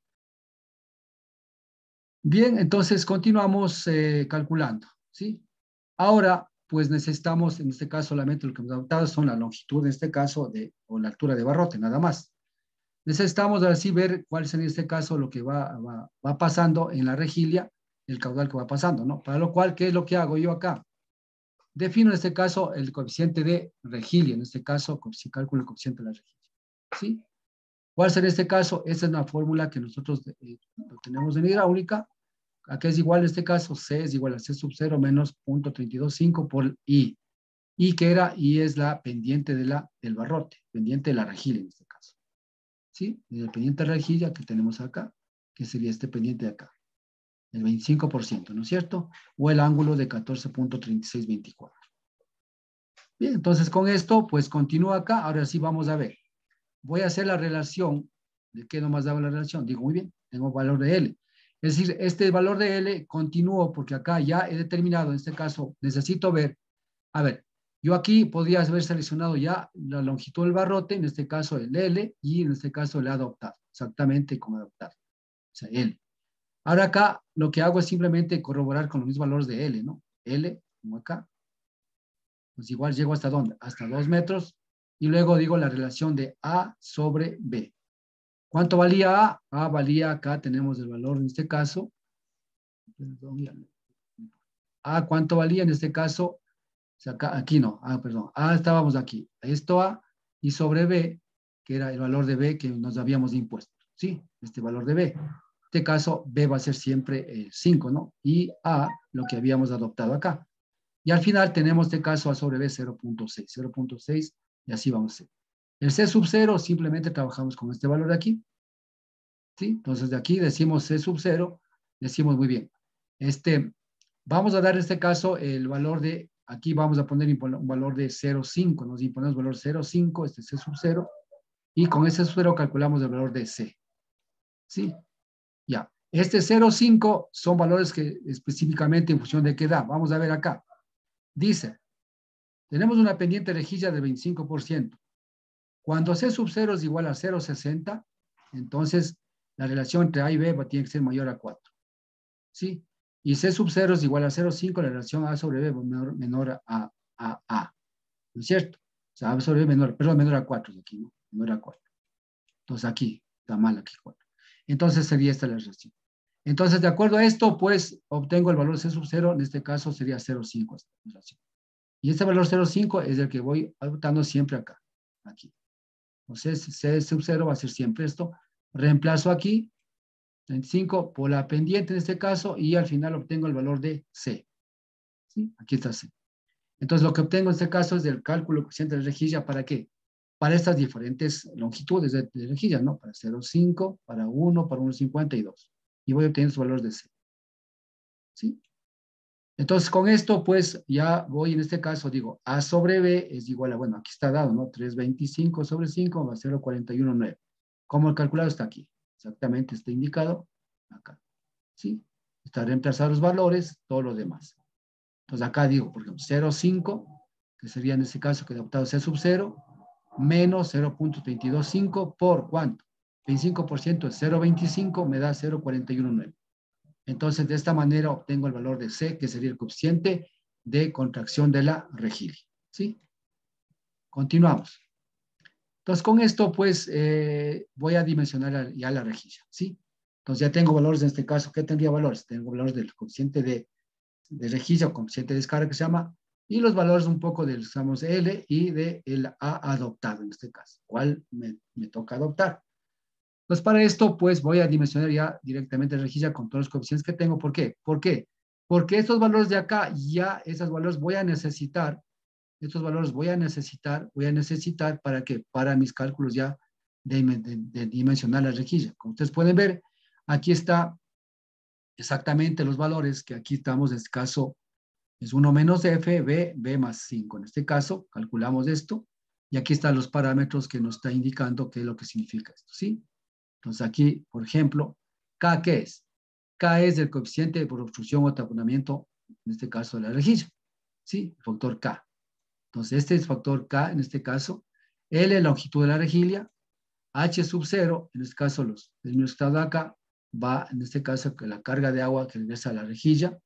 Bien, entonces continuamos eh, calculando, ¿sí? Ahora, pues necesitamos, en este caso, solamente lo que hemos adoptado son la longitud, en este caso, de, o la altura de barrote, nada más. Necesitamos así ver cuál es en este caso lo que va, va, va pasando en la rejilla, el caudal que va pasando, ¿no? Para lo cual, ¿qué es lo que hago yo acá? Defino en este caso el coeficiente de rejilla, en este caso, si calculo el coeficiente de la rejilla, ¿sí? ¿Cuál será este caso? Esta es una fórmula que nosotros eh, lo tenemos en hidráulica. Aquí es igual en este caso, C es igual a C sub cero menos cero punto treinta y dos cinco por I. I que era, I es la pendiente de la, del barrote, pendiente de la rejilla en este caso. ¿Sí? El pendiente de la rejilla que tenemos acá, que sería este pendiente de acá. El veinticinco por ciento, ¿no es cierto? O el ángulo de catorce punto treinta y seis veinticuatro. Bien, entonces con esto, pues continúa acá. Ahora sí vamos a ver. Voy a hacer la relación. ¿De qué nomás daba la relación? Digo, muy bien, tengo valor de L. Es decir, este valor de L continúo porque acá ya he determinado, en este caso, necesito ver, a ver, yo aquí podría haber seleccionado ya la longitud del barrote, en este caso el L, y en este caso el adoptado, exactamente como adoptado, o sea, L. Ahora acá lo que hago es simplemente corroborar con los mismos valores de L, ¿no? L, como acá, pues igual llego hasta ¿dónde? Hasta dos metros, y luego digo la relación de A sobre B. ¿Cuánto valía A? A valía, acá tenemos el valor en este caso. A, ¿cuánto valía en este caso? O sea, acá, aquí no, ah, perdón. A estábamos aquí. Esto A y sobre B, que era el valor de B que nos habíamos impuesto. ¿Sí? Este valor de B. En este caso, B va a ser siempre eh, cinco, ¿no? Y A, lo que habíamos adoptado acá. Y al final tenemos este caso A sobre B cero punto seis. cero punto seis y así vamos a hacer. El C sub cero simplemente trabajamos con este valor de aquí. ¿Sí? Entonces de aquí decimos C sub cero, decimos muy bien. Este, Vamos a dar en este caso el valor de, aquí vamos a poner un valor de cero coma cinco, nos imponemos valor cero coma cinco, este es C sub cero, y con ese sub cero calculamos el valor de C. ¿Sí? Ya. Este cero coma cinco son valores que específicamente en función de qué da. Vamos a ver acá. Dice, tenemos una pendiente rejilla del veinticinco por ciento. Cuando C sub cero es igual a cero coma sesenta, entonces la relación entre A y B va, tiene que ser mayor a cuatro. ¿Sí? Y C sub cero es igual a cero coma cinco, la relación A sobre B es menor, menor a, a A. ¿No es cierto? O sea, A sobre B menor, perdón, menor a cuatro aquí, ¿no? Menor a cuatro. Entonces aquí, está mal aquí cuatro. Entonces sería esta la relación. Entonces, de acuerdo a esto, pues obtengo el valor C sub cero, en este caso sería cero coma cinco esta relación. Y este valor cero coma cinco es el que voy adoptando siempre acá, aquí. Entonces, C sub cero va a ser siempre esto. Reemplazo aquí, veinticinco por la pendiente en este caso, y al final obtengo el valor de C. ¿Sí? Aquí está C. Entonces, lo que obtengo en este caso es el cálculo coeficiente de rejilla, ¿para qué? Para estas diferentes longitudes de, de rejillas, ¿no? Para cero coma cinco, para uno, para uno coma cincuenta y dos. Y voy obteniendo los valores de C. ¿Sí? Entonces, con esto, pues, ya voy, en este caso, digo, A sobre B es igual a, bueno, aquí está dado, ¿no? trescientos veinticinco sobre cinco va a cero coma cuarenta y uno nueve. ¿Cómo el calculado está aquí? Exactamente está indicado acá. ¿Sí? Está reemplazado los valores, todo lo demás. Entonces, acá digo, por ejemplo, cero coma cinco, que sería en este caso que he adoptado C sub cero, menos cero punto treinta y dos cinco por ¿cuánto? veinticinco por ciento de cero coma veinticinco me da cero coma cuarenta y uno nueve. Entonces, de esta manera obtengo el valor de C, que sería el coeficiente de contracción de la rejilla. ¿Sí? Continuamos. Entonces, con esto, pues, eh, voy a dimensionar ya la rejilla. ¿Sí? Entonces, ya tengo valores en este caso. ¿Qué tendría valores? Tengo valores del coeficiente de, de rejilla o coeficiente de descarga que se llama, y los valores un poco del, digamos, L y de el A adoptado en este caso. ¿Cuál me, me toca adoptar? Entonces, para esto, pues, voy a dimensionar ya directamente la rejilla con todos los coeficientes que tengo. ¿Por qué? ¿Por qué? Porque estos valores de acá, ya esos valores voy a necesitar, estos valores voy a necesitar, voy a necesitar para que, para mis cálculos ya de, de, de dimensionar la rejilla. Como ustedes pueden ver, aquí está exactamente los valores que aquí estamos, en este caso, es uno menos F, B, B más cinco. En este caso, calculamos esto, y aquí están los parámetros que nos está indicando qué es lo que significa esto, ¿sí? Entonces aquí, por ejemplo, K, ¿qué es? K es el coeficiente por obstrucción o taponamiento, en este caso de la rejilla, ¿sí? El factor K. Entonces este es factor K, en este caso. L, longitud de la rejilla. H sub cero, en este caso los términos que están acá, va, en este caso, que la carga de agua que ingresa a la rejilla.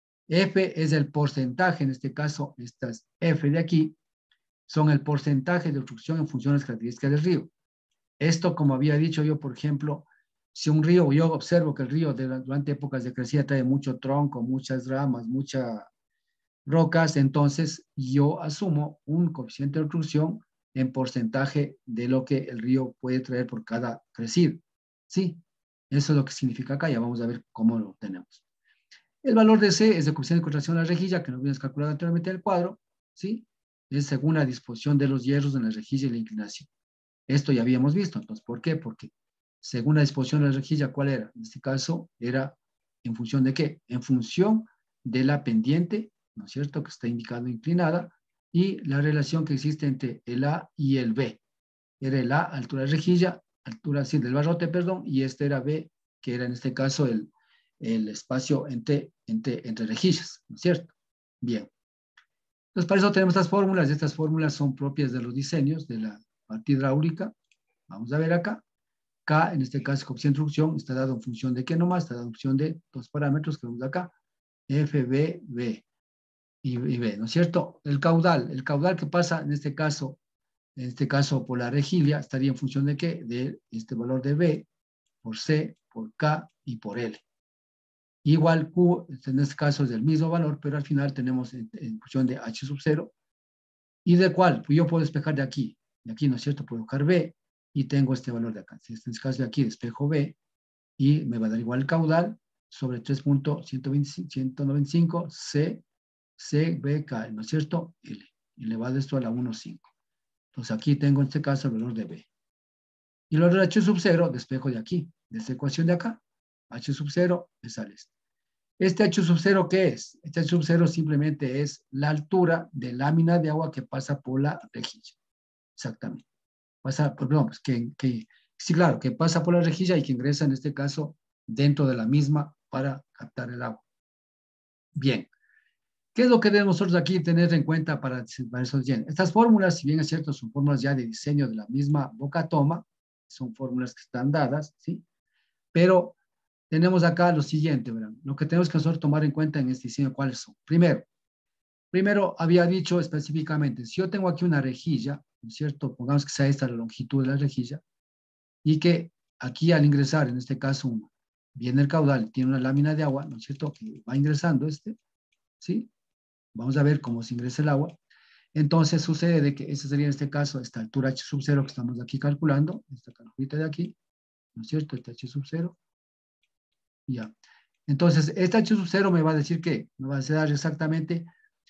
F es el porcentaje, en este caso, estas F de aquí, son el porcentaje de obstrucción en función de las características del río. Esto, como había dicho yo, por ejemplo, si un río, yo observo que el río de, durante épocas de crecida trae mucho tronco, muchas ramas, muchas rocas, entonces yo asumo un coeficiente de obstrucción en porcentaje de lo que el río puede traer por cada crecido. ¿Sí? Eso es lo que significa acá, ya vamos a ver cómo lo tenemos. El valor de C es el coeficiente de contracción de la rejilla, que nos habíamos calculado anteriormente en el cuadro, ¿sí? Es según la disposición de los hierros en la rejilla y la inclinación. Esto ya habíamos visto, entonces, ¿por qué? Porque según la disposición de la rejilla, ¿cuál era? En este caso, era en función de qué? En función de la pendiente, ¿no es cierto?, que está indicada inclinada, y la relación que existe entre el A y el B. Era el A, altura de rejilla, altura, sí, del barrote, perdón, y este era B, que era en este caso el, el espacio entre, entre, entre rejillas, ¿no es cierto? Bien. Entonces, para eso tenemos estas fórmulas, y estas fórmulas son propias de los diseños de la parte hidráulica. Vamos a ver acá. K, en este caso, coeficiente de obstrucción, está dado en función de qué nomás, está dado en función de dos parámetros que vemos acá, F, B, B y, y B, ¿no es cierto? El caudal, el caudal que pasa en este caso, en este caso por la rejilla, estaría en función de qué, de este valor de B, por C, por K y por L. Igual Q, en este caso es del mismo valor, pero al final tenemos en, en función de H sub cero. ¿Y de cuál? Pues yo puedo despejar de aquí, de aquí, ¿no es cierto? Puedo buscar B, y tengo este valor de acá. En este caso de aquí despejo B y me va a dar igual el caudal sobre tres punto ciento noventa y cinco C, C, B, K, ¿no es cierto? L. Elevado esto a la uno punto cinco. Entonces aquí tengo en este caso el valor de B. Y el valor de H sub cero despejo de aquí, de esta ecuación de acá. H sub cero me sale esto. ¿Este H sub cero qué es? Este H sub cero simplemente es la altura de lámina de agua que pasa por la rejilla. Exactamente. Pasa, perdón, pues que, que, sí, claro, que pasa por la rejilla y que ingresa en este caso dentro de la misma para captar el agua. Bien. ¿Qué es lo que debemos nosotros aquí tener en cuenta para, para esos bien? Estas fórmulas, si bien es cierto, son fórmulas ya de diseño de la misma boca toma, son fórmulas que están dadas, ¿sí? Pero tenemos acá lo siguiente, ¿verdad? Lo que tenemos que nosotros tomar en cuenta en este diseño, ¿cuáles son? Primero, primero había dicho específicamente, si yo tengo aquí una rejilla, ¿no es cierto? Pongamos que sea esta la longitud de la rejilla, y que aquí al ingresar, en este caso, uno, viene el caudal, tiene una lámina de agua, ¿no es cierto? Que va ingresando este, ¿sí? Vamos a ver cómo se ingresa el agua. Entonces sucede de que ese sería en este caso esta altura H sub cero que estamos aquí calculando, esta calculita de aquí, ¿no es cierto? Este H sub cero. Ya. Entonces, este H sub cero me va a decir que me va a dar exactamente,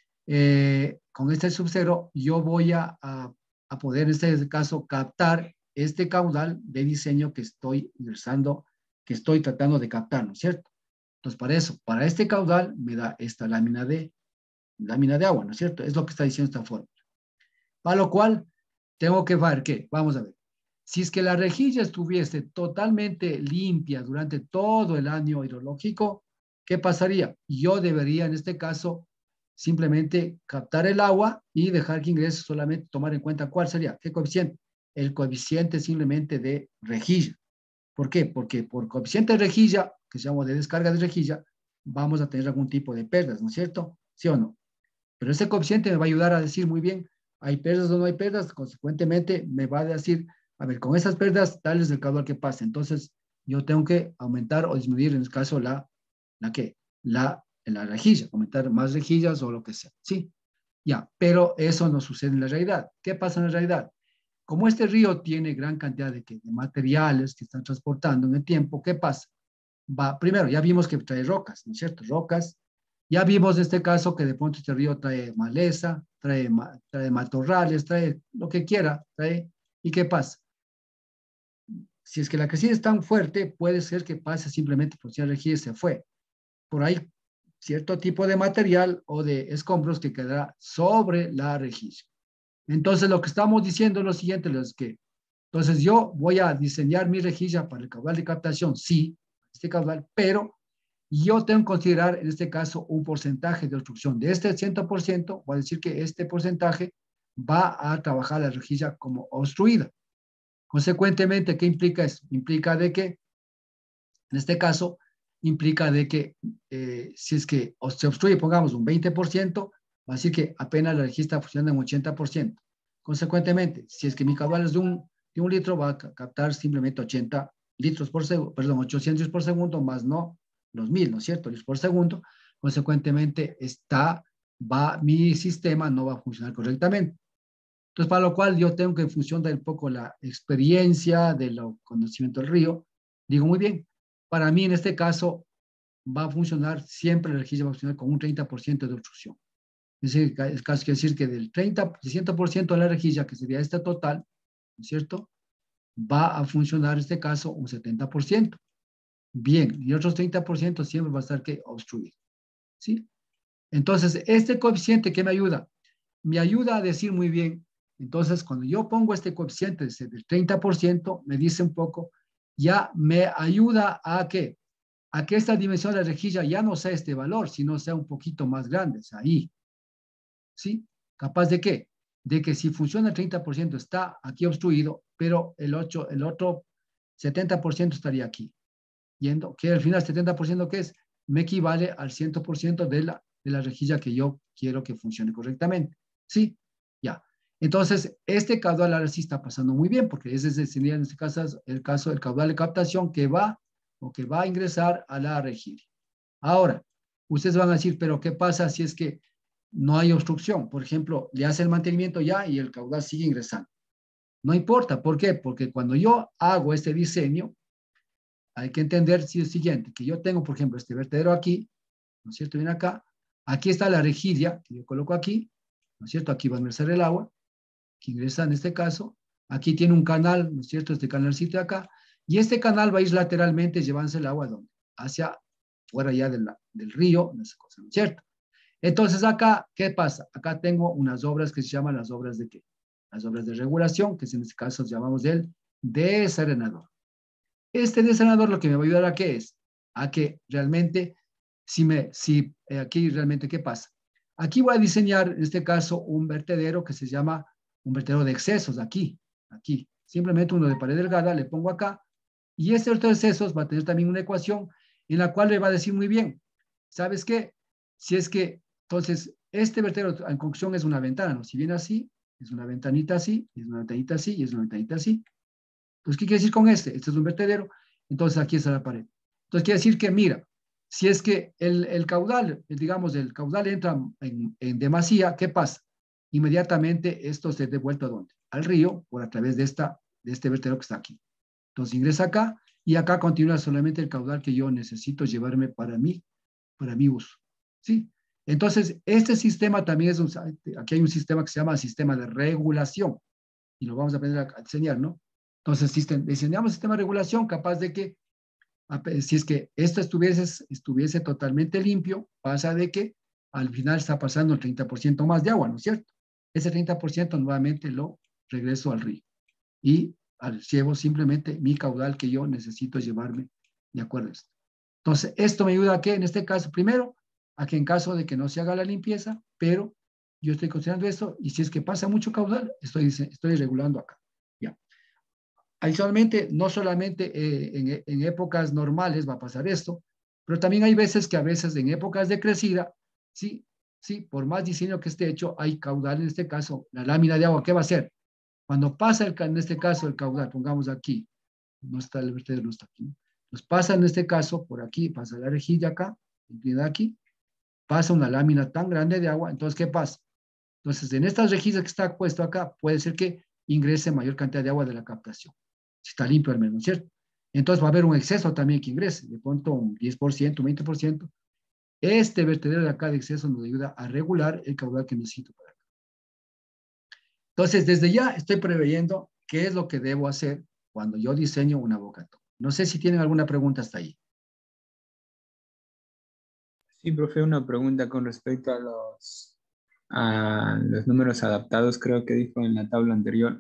eh, con este H sub cero, yo voy a, a, a poder en este caso captar este caudal de diseño que estoy ingresando, que estoy tratando de captar, ¿no es cierto? Entonces, para eso, para este caudal me da esta lámina de lámina de agua, ¿no es cierto? Es lo que está diciendo esta fórmula. Para lo cual, tengo que ver qué. Vamos a ver. Si es que la rejilla estuviese totalmente limpia durante todo el año hidrológico, ¿qué pasaría? Yo debería, en este caso, simplemente captar el agua y dejar que ingrese, solamente tomar en cuenta cuál sería. ¿Qué coeficiente? El coeficiente simplemente de rejilla. ¿Por qué? Porque por coeficiente de rejilla, que se llama de descarga de rejilla, vamos a tener algún tipo de pérdidas, ¿no es cierto? ¿Sí o no? Pero ese coeficiente me va a ayudar a decir muy bien, hay pérdidas o no hay pérdidas, consecuentemente me va a decir, a ver, con esas pérdidas, tal es el caudal que pasa. Entonces, yo tengo que aumentar o disminuir, en este caso, la, la ¿qué? La, la rejilla, aumentar más rejillas o lo que sea, ¿sí? Ya, pero eso no sucede en la realidad. ¿Qué pasa en la realidad? Como este río tiene gran cantidad de, de materiales que están transportando en el tiempo, ¿qué pasa? Va, primero, ya vimos que trae rocas, ¿no es cierto? Rocas. Ya vimos en este caso que de pronto este río trae maleza, trae, trae matorrales, trae lo que quiera, trae. ¿Y qué pasa? Si es que la crecida es tan fuerte, puede ser que pase simplemente por si la rejilla se fue. Por ahí, cierto tipo de material o de escombros que quedará sobre la rejilla. Entonces, lo que estamos diciendo es lo siguiente, es que, entonces yo voy a diseñar mi rejilla para el caudal de captación, sí, este caudal, pero yo tengo que considerar en este caso un porcentaje de obstrucción. De este cien por ciento, voy a decir que este porcentaje va a trabajar la rejilla como obstruida. Consecuentemente, ¿qué implica eso? Implica de que, en este caso, implica de que eh, si es que se obstruye, pongamos un veinte por ciento, va a decir que apenas la rejilla está funcionando en un ochenta por ciento. Consecuentemente, si es que mi caudal es de un, de un litro, va a captar simplemente ochenta litros por segundo, perdón, ochocientos por segundo, más no los mil, ¿no es cierto? Litros por segundo. Consecuentemente, está, va, mi sistema no va a funcionar correctamente. Entonces, para lo cual yo tengo que, en función de un poco la experiencia, del conocimiento del río, digo, muy bien, para mí en este caso va a funcionar, siempre la rejilla va a funcionar con un treinta por ciento de obstrucción. Es decir, es caso quiere decir que del treinta, sesenta por ciento de la rejilla, que sería esta total, ¿no es cierto? Va a funcionar en este caso un setenta por ciento. Bien, y otros treinta por ciento siempre va a estar que obstruir, ¿sí? Entonces, este coeficiente, ¿qué me ayuda? Me ayuda a decir muy bien, entonces, cuando yo pongo este coeficiente del treinta por ciento, me dice un poco, ya me ayuda a que, a que esta dimensión de la rejilla ya no sea este valor, sino sea un poquito más grande, es ahí, ¿sí? ¿Capaz de qué? De que si funciona el treinta por ciento está aquí obstruido, pero el, ocho, el otro setenta por ciento estaría aquí. Yendo, que al final el setenta por ciento que es, me equivale al cien por ciento de la, de la rejilla que yo quiero que funcione correctamente. ¿Sí? Ya. Entonces, este caudal ahora sí está pasando muy bien, porque ese sería en este caso el caso del caudal de captación que va o que va a ingresar a la rejilla. Ahora, ustedes van a decir, pero ¿qué pasa si es que no hay obstrucción? Por ejemplo, le hace el mantenimiento ya y el caudal sigue ingresando. No importa, ¿por qué? Porque cuando yo hago este diseño, hay que entender si es siguiente, que yo tengo, por ejemplo, este vertedero aquí, ¿no es cierto? Viene acá, aquí está la rejilla que yo coloco aquí, ¿no es cierto? Aquí va a ingresar el agua, que ingresa en este caso, aquí tiene un canal, ¿no es cierto? Este canalcito de acá, y este canal va a ir lateralmente llevándose el agua, ¿dónde? Hacia fuera ya de la, del río, esa cosa, ¿no es cierto? Entonces acá, ¿qué pasa? Acá tengo unas obras que se llaman las obras de qué? Las obras de regulación, que en este caso llamamos el desarenador. Este desarenador lo que me va a ayudar a qué es? A que realmente, si me, si eh, aquí realmente, ¿qué pasa? Aquí voy a diseñar, en este caso, un vertedero que se llama un vertedero de excesos, aquí, aquí. Simplemente uno de pared delgada, le pongo acá, y este vertedero de excesos va a tener también una ecuación en la cual le va a decir muy bien, ¿sabes qué? Si es que, entonces, este vertedero en conclusión es una ventana, ¿no? Si viene así, es una ventanita así, es una ventanita así, y es una ventanita así. Entonces, ¿qué quiere decir con este? Este es un vertedero, entonces aquí está la pared. Entonces, quiere decir que, mira, si es que el, el caudal, el, digamos, el caudal entra en, en demasía, ¿qué pasa? Inmediatamente esto se devuelve a dónde? Al río, por a través de, esta, de este vertedero que está aquí. Entonces, ingresa acá y acá continúa solamente el caudal que yo necesito llevarme para mí, para mi uso. ¿Sí? Entonces, este sistema también es un, aquí hay un sistema que se llama sistema de regulación y lo vamos a aprender a diseñar, ¿no? Entonces, diseñamos un sistema de regulación capaz de que, si es que esto estuviese, estuviese totalmente limpio, pasa de que al final está pasando el treinta por ciento más de agua, ¿no es cierto? Ese treinta por ciento nuevamente lo regreso al río y al llevo simplemente mi caudal que yo necesito llevarme de acuerdo a esto. Entonces, esto me ayuda a que, en este caso, primero, a que en caso de que no se haga la limpieza, pero yo estoy considerando esto y si es que pasa mucho caudal, estoy, estoy regulando acá. Ya. Adicionalmente, no solamente eh, en, en épocas normales va a pasar esto, pero también hay veces que a veces en épocas de crecida, sí, sí, por más diseño que esté hecho, hay caudal, en este caso, la lámina de agua, ¿qué va a hacer? Cuando pasa, el, en este caso, el caudal, pongamos aquí, no está el vertedero, no está aquí, ¿no? Nos pasa en este caso, por aquí, pasa la rejilla acá, inclinada aquí, pasa una lámina tan grande de agua, entonces, ¿qué pasa? Entonces, en estas rejillas que está puesto acá, puede ser que ingrese mayor cantidad de agua de la captación, si está limpio al menos, ¿cierto? Entonces va a haber un exceso también que ingrese, de pronto un diez por ciento, un veinte por ciento. Este vertedero de acá de exceso nos ayuda a regular el caudal que necesito para acá. Entonces, desde ya estoy preveyendo qué es lo que debo hacer cuando yo diseño una boca. No sé si tienen alguna pregunta hasta ahí. Sí, profe, una pregunta con respecto a los, a los números adaptados, creo que dijo en la tabla anterior.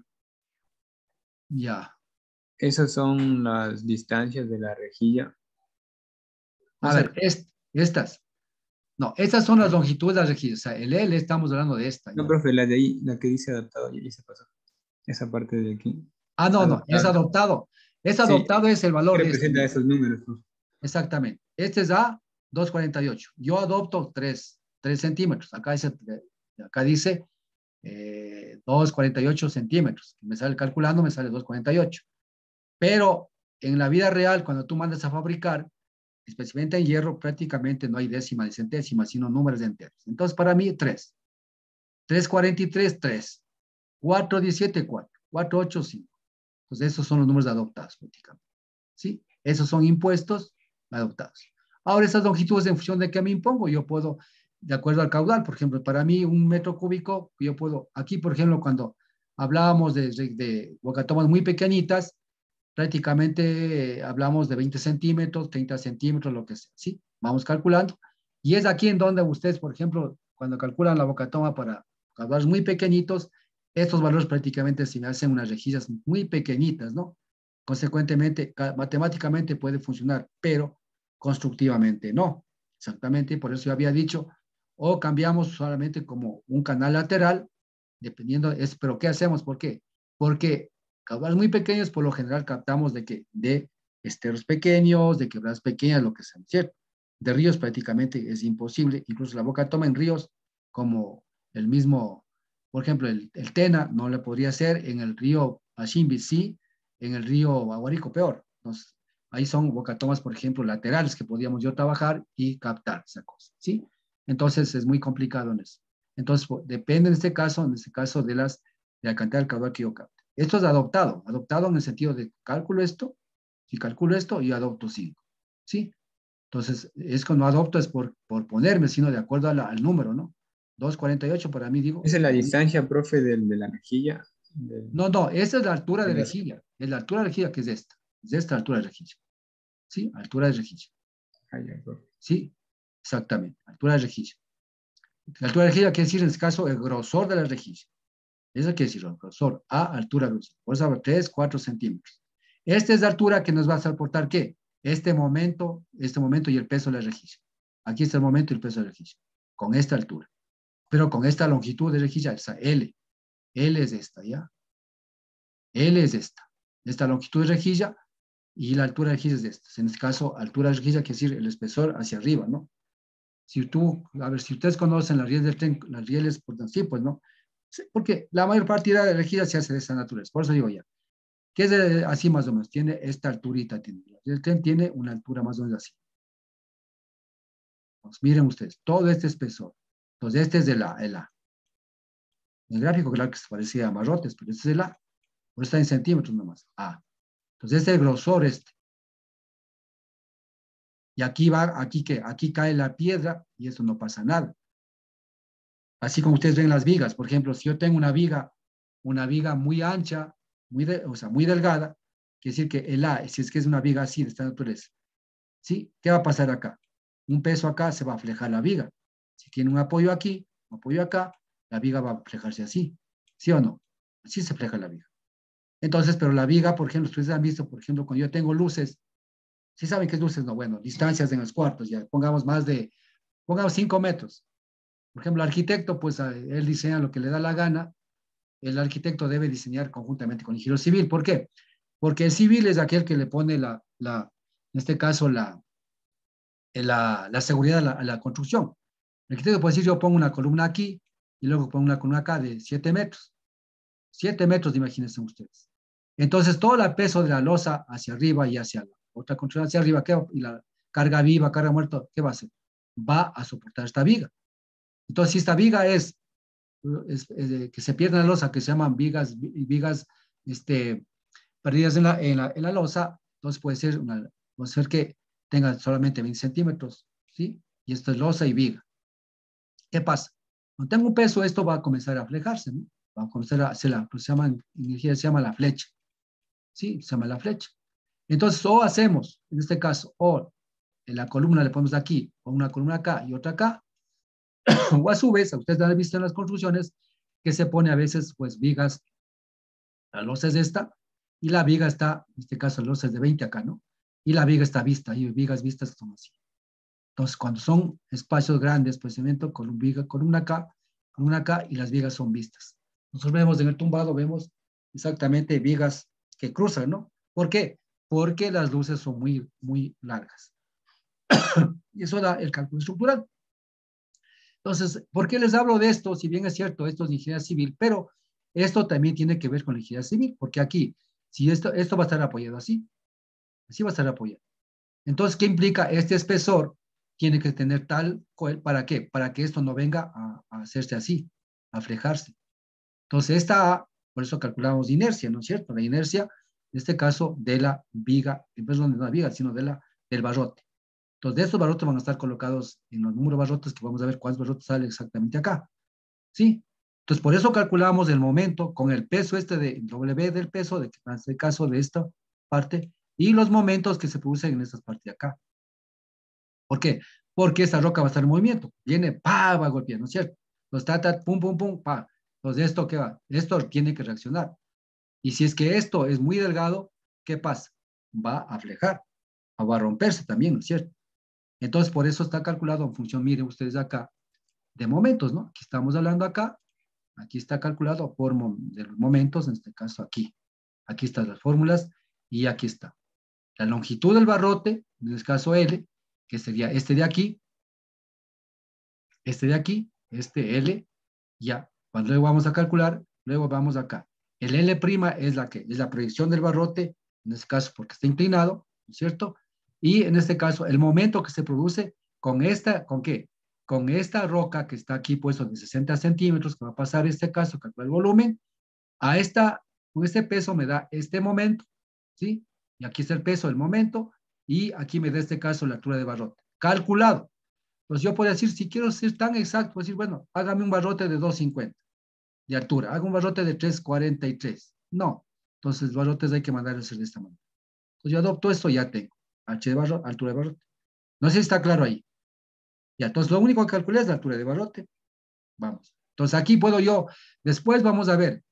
Ya. Esas son las distancias de la rejilla. A ver, es, estas. No, estas son las longitudes de las rejillas. O sea, el L estamos hablando de esta. No, ¿ya? profe, la de ahí, la que dice adaptado, ya se pasó. Esa parte de aquí. Ah, no, no, es Adoptado. adoptado. Es Sí, adoptado, es el valor ¿qué de este. representa esos números, profe? Exactamente. Este es A dos cuarenta y ocho. Yo adopto tres centímetros. Acá dice, acá dice eh, dos cuarenta y ocho centímetros. Me sale calculando, me sale dos cuarenta y ocho. Pero en la vida real, cuando tú mandas a fabricar, especialmente en hierro, prácticamente no hay décima de centésima, sino números enteros. Entonces, para mí, tres. tres cuarenta y tres, tres. cuatro diecisiete, cuatro. cuatro ocho, cinco. Entonces, esos son los números adoptados prácticamente. ¿Sí? Esos son impuestos adoptados. Ahora, esas longitudes, en función de qué me impongo, yo puedo, de acuerdo al caudal, por ejemplo, para mí, un metro cúbico, yo puedo, aquí, por ejemplo, cuando hablábamos de, de, de bocatomas muy pequeñitas, prácticamente eh, hablamos de veinte centímetros, treinta centímetros, lo que sea, ¿sí? Vamos calculando. Y es aquí en donde ustedes, por ejemplo, cuando calculan la bocatoma para caudales muy pequeñitos, estos valores prácticamente se me hacen unas rejillas muy pequeñitas, ¿no? Consecuentemente, matemáticamente puede funcionar, pero constructivamente no. Exactamente, por eso yo había dicho, o cambiamos solamente como un canal lateral, dependiendo, es, pero ¿qué hacemos? ¿Por qué? Porque caudales muy pequeños, por lo general captamos de que de esteros pequeños, de quebradas pequeñas, lo que sea, ¿cierto? De ríos prácticamente es imposible, incluso la boca toma en ríos como el mismo, por ejemplo, el, el Tena no le podría hacer, en el río Pashimbi sí, en el río Aguarico peor. Entonces, ahí son bocatomas, por ejemplo, laterales que podíamos yo trabajar y captar esa cosa, ¿sí? Entonces es muy complicado en eso. Entonces, depende en este caso, en este caso de, las, de la cantidad del caudal que yo capte. Esto es adoptado, adoptado en el sentido de cálculo esto, si calculo esto, yo adopto cinco, ¿sí? Entonces, es cuando adopto es por, por ponerme, sino de acuerdo a la, al número, ¿no? dos cuarenta y ocho para mí, digo. Esa es la Para mí. distancia, profe, de, de la rejilla. De, No, no, esta es la altura de de rejilla. Es la altura de rejilla que es esta. Es esta altura de rejilla. ¿Sí? Altura de rejilla. ah, ya, profe. ¿Sí? Exactamente, altura de rejilla. La altura de rejilla quiere decir, en este caso, el grosor de la rejilla. Eso quiere decir el grosor, A, altura grosor. Por eso, tres, cuatro centímetros. Esta es la altura que nos va a soportar, ¿qué? Este momento, este momento y el peso de la rejilla. Aquí está el momento y el peso de la rejilla. Con esta altura. Pero con esta longitud de rejilla, esa L. L es esta, ¿ya? L es esta. Esta longitud de rejilla y la altura de rejilla es esta. En este caso, altura de rejilla quiere decir el espesor hacia arriba, ¿no? Si tú, a ver, si ustedes conocen las rieles del tren, las rieles, pues así, pues, ¿no? Porque la mayor parte de la rejilla se hace de esta naturaleza. Por eso digo ya. Que es de, así más o menos. Tiene esta alturita. Tiene. El tren tiene una altura más o menos así. Pues miren ustedes, todo este espesor. Entonces, este es de la, el A. El gráfico, claro que se parecía a barrotes, pero este es el A. Por eso está en centímetros nomás. A. Entonces, este es el grosor este. Y aquí va, aquí que, aquí cae la piedra y esto no pasa nada. Así como ustedes ven las vigas, por ejemplo, si yo tengo una viga, una viga muy ancha, muy de, o sea, muy delgada, quiere decir que el A, si es que es una viga así de esta naturaleza, ¿sí? ¿Qué va a pasar acá? Un peso acá se va a flejar la viga. Si tiene un apoyo aquí, un apoyo acá, la viga va a flejarse así, ¿sí o no? Así se fleja la viga. Entonces, pero la viga, por ejemplo, ustedes han visto, por ejemplo, cuando yo tengo luces, ¿sí saben qué es luces? No, bueno, distancias en los cuartos, ya pongamos más de, pongamos cinco metros. Por ejemplo, el arquitecto, pues él diseña lo que le da la gana. El arquitecto debe diseñar conjuntamente con el ingeniero civil. ¿Por qué? Porque el civil es aquel que le pone la, la en este caso, la, la, la seguridad a la, a la construcción. El arquitecto puede decir, yo pongo una columna aquí y luego pongo una columna acá de siete metros. siete metros, imagínense ustedes. Entonces, todo el peso de la losa hacia arriba y hacia la otra construcción hacia arriba, ¿qué? Y la carga viva, carga muerta, ¿qué va a hacer? Va a soportar esta viga. Entonces, si esta viga es, es, es que se pierde la losa, que se llaman vigas, vigas este, perdidas en la, en, la, en la losa, entonces puede ser, una, puede ser que tenga solamente veinte centímetros, ¿sí? Y esto es losa y viga. ¿Qué pasa? Cuando tengo un peso, esto va a comenzar a flejarse, ¿no? Va a comenzar a hacer la, pues se llama, en energía se llama la flecha, ¿sí? Se llama la flecha. Entonces, o hacemos, en este caso, o en la columna le ponemos aquí, o una columna acá y otra acá, o a su vez, ustedes han visto en las construcciones que se pone a veces, pues, vigas, la losa es esta, y la viga está, en este caso, la losa es de veinte acá, ¿no? Y la viga está vista, y vigas vistas son así. Entonces, cuando son espacios grandes, pues cemento con un viga, columna acá, columna acá, y las vigas son vistas. Nosotros vemos en el tumbado, vemos exactamente vigas que cruzan, ¿no? ¿Por qué? Porque las luces son muy, muy largas. Y eso da el cálculo estructural. Entonces, ¿por qué les hablo de esto? Si bien es cierto, esto es ingeniería civil, pero esto también tiene que ver con la ingeniería civil, porque aquí, si esto, esto va a estar apoyado así, así va a estar apoyado. Entonces, ¿qué implica? Este espesor tiene que tener tal, ¿para qué? Para que esto no venga a, a hacerse así, a flejarse. Entonces, esta A, por eso calculamos inercia, ¿no es cierto? La inercia, en este caso, de la viga, en vez de la viga, sino de la, del barrote. Entonces, de estos barrotes van a estar colocados en los números de barrotes, que vamos a ver cuántos barrotes salen exactamente acá. ¿Sí? Entonces, por eso calculamos el momento con el peso este de W del peso, de, en este caso de esta parte, y los momentos que se producen en estas partes de acá. ¿Por qué? Porque esta roca va a estar en movimiento. Viene, pa, va a golpear, ¿no es cierto? Los tata, pum, pum, pum, pa. Entonces, ¿esto qué va? Esto tiene que reaccionar. Y si es que esto es muy delgado, ¿qué pasa? Va a flejar, va a romperse también, ¿no es cierto? Entonces, por eso está calculado en función, miren ustedes acá, de momentos, ¿no? Aquí estamos hablando acá, aquí está calculado por de los momentos, en este caso aquí. Aquí están las fórmulas y aquí está. La longitud del barrote, en este caso L, que sería este de aquí, este de aquí, este L, ya. Cuando luego vamos a calcular, luego vamos acá. El L' es la que es la proyección del barrote, en este caso porque está inclinado, ¿no es cierto? Y en este caso, el momento que se produce con esta, ¿con qué? Con esta roca que está aquí puesto de sesenta centímetros, que va a pasar este caso, calcula el volumen, a esta, con este peso me da este momento, ¿sí? Y aquí está el peso del momento, y aquí me da este caso la altura de barrote. Calculado. Pues yo puedo decir, si quiero ser tan exacto, puedo decir, bueno, hágame un barrote de dos cincuenta de altura, haga un barrote de tres cuarenta y tres. No. Entonces, los barrotes hay que mandarlos de esta manera. Entonces, yo adopto esto y ya tengo. H de barrote, altura de barrote. No sé si está claro ahí. Ya, entonces lo único que calculé es la altura de barrote. Vamos. Entonces aquí puedo yo, después vamos a ver,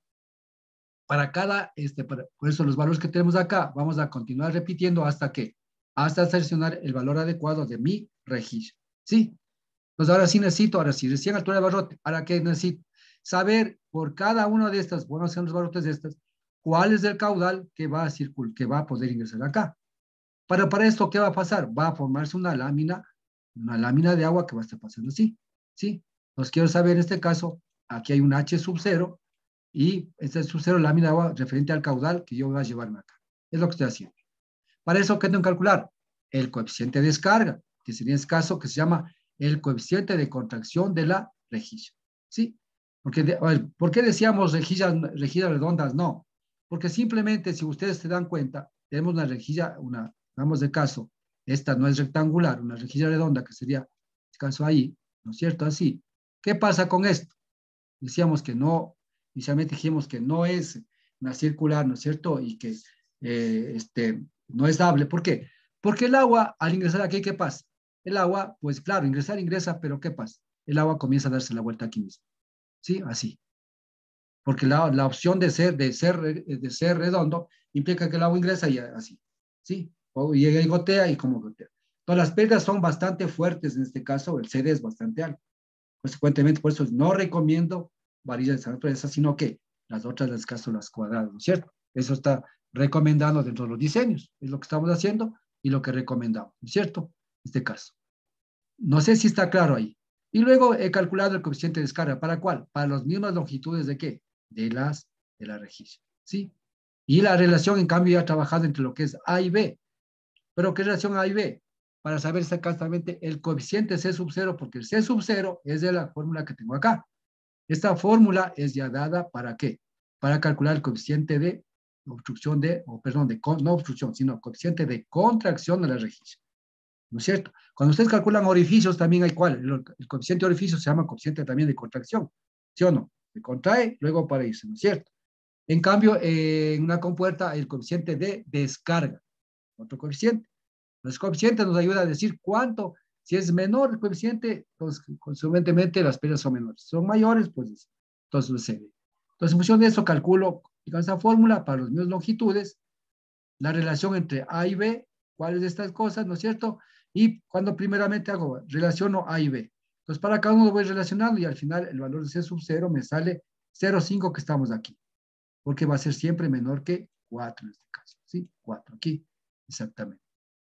para cada, este, para, por eso los valores que tenemos acá, vamos a continuar repitiendo hasta que, hasta seleccionar el valor adecuado de mi rejilla. ¿Sí? Pues ahora sí necesito, ahora sí, recién altura de barrote, ¿para qué necesito? Saber por cada una de estas, bueno, hacer los barrotes de estas, cuál es el caudal que va a circular, que va a poder ingresar acá. Pero para esto, ¿qué va a pasar? Va a formarse una lámina, una lámina de agua que va a estar pasando así, ¿sí? Entonces quiero saber en este caso, aquí hay un H sub cero, y este sub cero lámina de agua referente al caudal que yo voy a llevarme acá. Es lo que estoy haciendo. Para eso, ¿qué tengo que calcular? El coeficiente de descarga, que sería en este caso que se llama el coeficiente de contracción de la rejilla. ¿Sí? Porque de, a ver, ¿por qué decíamos rejillas, rejillas redondas? No. Porque simplemente, si ustedes se dan cuenta, tenemos una rejilla, una, digamos de caso, esta no es rectangular, una rejilla redonda, que sería, en este caso ahí, ¿no es cierto? Así. ¿Qué pasa con esto? Decíamos que no, inicialmente dijimos que no es una circular, ¿no es cierto? Y que eh, este, no es dable. ¿Por qué? Porque el agua, al ingresar aquí, ¿qué pasa? El agua, pues claro, ingresar ingresa, pero ¿qué pasa? El agua comienza a darse la vuelta aquí mismo. ¿Sí? Así. Porque la, la opción de ser, de, ser, de ser redondo implica que el agua ingresa y así. ¿Sí? O llega y gotea y como gotea. Entonces las pérdidas son bastante fuertes en este caso, el C D es bastante alto. Consecuentemente, por eso no recomiendo varillas de esa naturaleza, sino que las otras las cápsulas cuadradas, ¿no es cierto? Eso está recomendado dentro de los diseños, es lo que estamos haciendo y lo que recomendamos, ¿no es cierto? En este caso. No sé si está claro ahí. Y luego he calculado el coeficiente de descarga. ¿Para cuál? Para las mismas longitudes de qué? De las de la rejilla, ¿sí? Y la relación, en cambio, ya ha trabajado entre lo que es A y B. ¿Pero qué relación A y B? Para saber exactamente el coeficiente C sub cero, porque el C sub cero es de la fórmula que tengo acá. Esta fórmula es ya dada ¿para qué? Para calcular el coeficiente de obstrucción de, o perdón, de, no obstrucción, sino coeficiente de contracción de la rejilla. ¿No es cierto? Cuando ustedes calculan orificios, también hay cuál. El, el coeficiente de orificio se llama coeficiente también de contracción. ¿Sí o no? Se contrae, luego para irse, ¿no es cierto? En cambio, eh, en una compuerta, el coeficiente de descarga, otro coeficiente. Los coeficientes nos ayudan a decir cuánto, si es menor el coeficiente, entonces consecuentemente las pérdidas son menores. Son mayores, pues entonces se ve. Entonces, en función de eso, calculo con esta fórmula para las mismas longitudes, la relación entre A y B, cuáles de estas cosas, ¿no es cierto? Y cuando primeramente hago, relaciono A y B. Entonces, para cada uno lo voy relacionando y al final el valor de C sub cero me sale cero coma cinco que estamos aquí, porque va a ser siempre menor que cuatro en este caso, ¿sí? cuatro aquí, exactamente.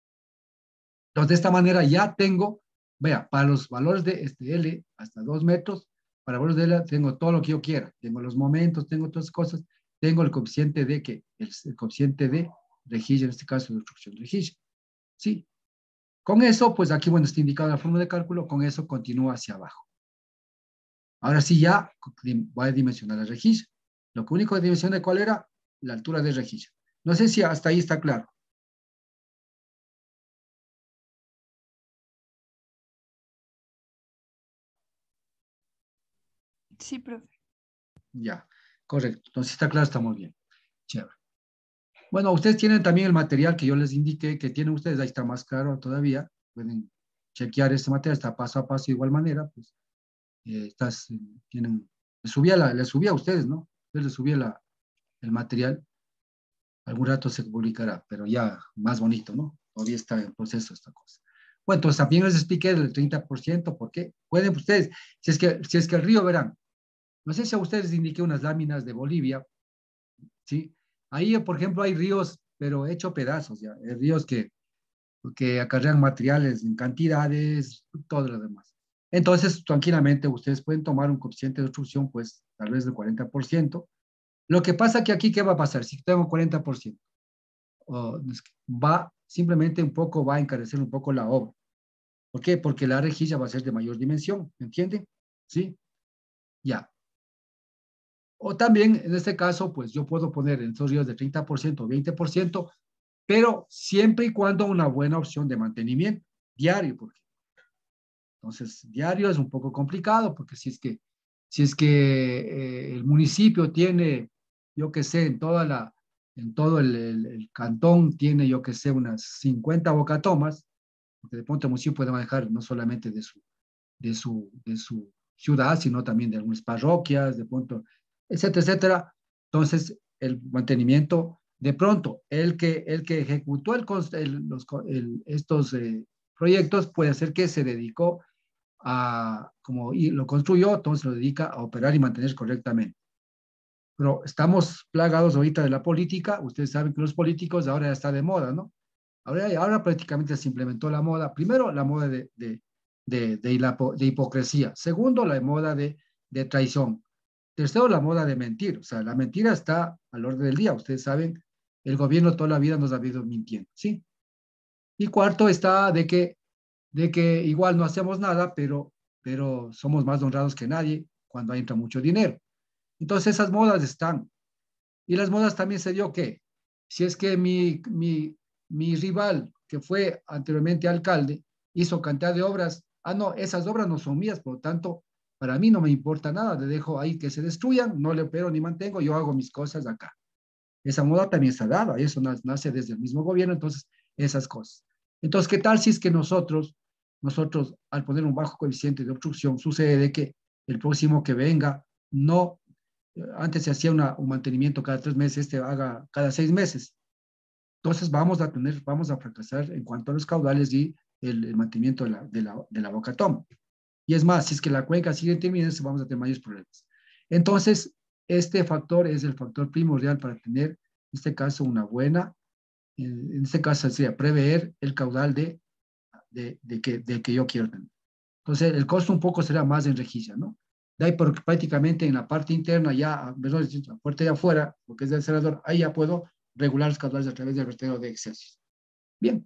Entonces, de esta manera ya tengo, vea, para los valores de este L hasta dos metros, para valores de L tengo todo lo que yo quiera. Tengo los momentos, tengo todas las cosas, tengo el coeficiente de que, el, el coeficiente de rejilla, en este caso de obstrucción de rejilla. ¿Sí? Con eso, pues aquí, bueno, está indicado la forma de cálculo, con eso continúa hacia abajo. Ahora sí ya voy a dimensionar la rejilla. Lo único que dimensioné cuál era, la altura de rejilla. No sé si hasta ahí está claro. Sí, profe. Ya, correcto. Entonces, está claro, estamos bien. Chévere. Bueno, ustedes tienen también el material que yo les indiqué, que tienen ustedes, ahí está más claro todavía. Pueden chequear este material, está paso a paso de igual manera. Pues, eh, estás, tienen, les subí, a la, les subí a ustedes, ¿no? Ustedes les subí la, el material. Algún rato se publicará, pero ya más bonito, ¿no? Todavía está en proceso esta cosa. Bueno, entonces también les expliqué del treinta por ciento, ¿por qué? Pueden ustedes, si es que, si es que el río, verán, no sé si a ustedes les indiqué unas láminas de Bolivia, ¿sí? Ahí, por ejemplo, hay ríos, pero hecho pedazos ya, hay ríos que, que acarrean materiales en cantidades, todo lo demás. Entonces, tranquilamente, ustedes pueden tomar un coeficiente de obstrucción, pues, tal vez del cuarenta por ciento. Lo que pasa que aquí, ¿qué va a pasar? Si tengo cuarenta por ciento, oh, va, simplemente un poco, va a encarecer un poco la obra. ¿Por qué? Porque la rejilla va a ser de mayor dimensión, ¿me entienden? ¿Sí? Ya. O también, en este caso, pues yo puedo poner en estos ríos de treinta por ciento o veinte por ciento, pero siempre y cuando una buena opción de mantenimiento diario, porque entonces diario es un poco complicado, porque si es que, si es que eh, el municipio tiene, yo qué sé, en toda la, en todo el, el, el cantón tiene, yo qué sé, unas cincuenta bocatomas, porque de pronto el municipio puede manejar no solamente de su, de su, de su ciudad, sino también de algunas parroquias, de pronto, etcétera, etcétera. Entonces, el mantenimiento, de pronto, el que, el que ejecutó el, el, los, el, estos eh, proyectos puede ser que se dedicó a, como y lo construyó, entonces lo dedica a operar y mantener correctamente. Pero estamos plagados ahorita de la política. Ustedes saben que los políticos ahora ya está de moda, ¿no? Ahora, ahora prácticamente se implementó la moda. Primero, la moda de, de, de, de, la, de hipocresía. Segundo, la moda de, de traición. Tercero, la moda de mentir. O sea, la mentira está al orden del día. Ustedes saben, el gobierno toda la vida nos ha habido mintiendo, ¿sí? Y cuarto está de que, de que igual no hacemos nada, pero, pero somos más honrados que nadie cuando entra mucho dinero. Entonces esas modas están. Y las modas también se dio que, si es que mi, mi, mi rival, que fue anteriormente alcalde, hizo cantidad de obras, ah, no, esas obras no son mías, por lo tanto, para mí no me importa nada, le dejo ahí que se destruyan, no le opero ni mantengo, yo hago mis cosas acá. Esa moda también se ha dado, y eso nace desde el mismo gobierno, entonces, esas cosas. Entonces, ¿qué tal si es que nosotros, nosotros, al poner un bajo coeficiente de obstrucción, sucede de que el próximo que venga no antes se hacía una, un mantenimiento cada tres meses, este haga cada seis meses. Entonces vamos a tener, vamos a fracasar en cuanto a los caudales y el, el mantenimiento de la, de, la, de la boca Tom. Y es más, si es que la cuenca sigue interviniendo, vamos a tener mayores problemas. Entonces, este factor es el factor primordial para tener, en este caso, una buena, en este caso sería prever el caudal de, de, de, que, de que yo quiero tener. Entonces, el costo un poco será más en rejilla, ¿no? De ahí porque prácticamente en la parte interna, ya, mejor dicho, la puerta de afuera, lo que es del cerrador, ahí ya puedo regular los caudales a través del vertedero de excesos. Bien.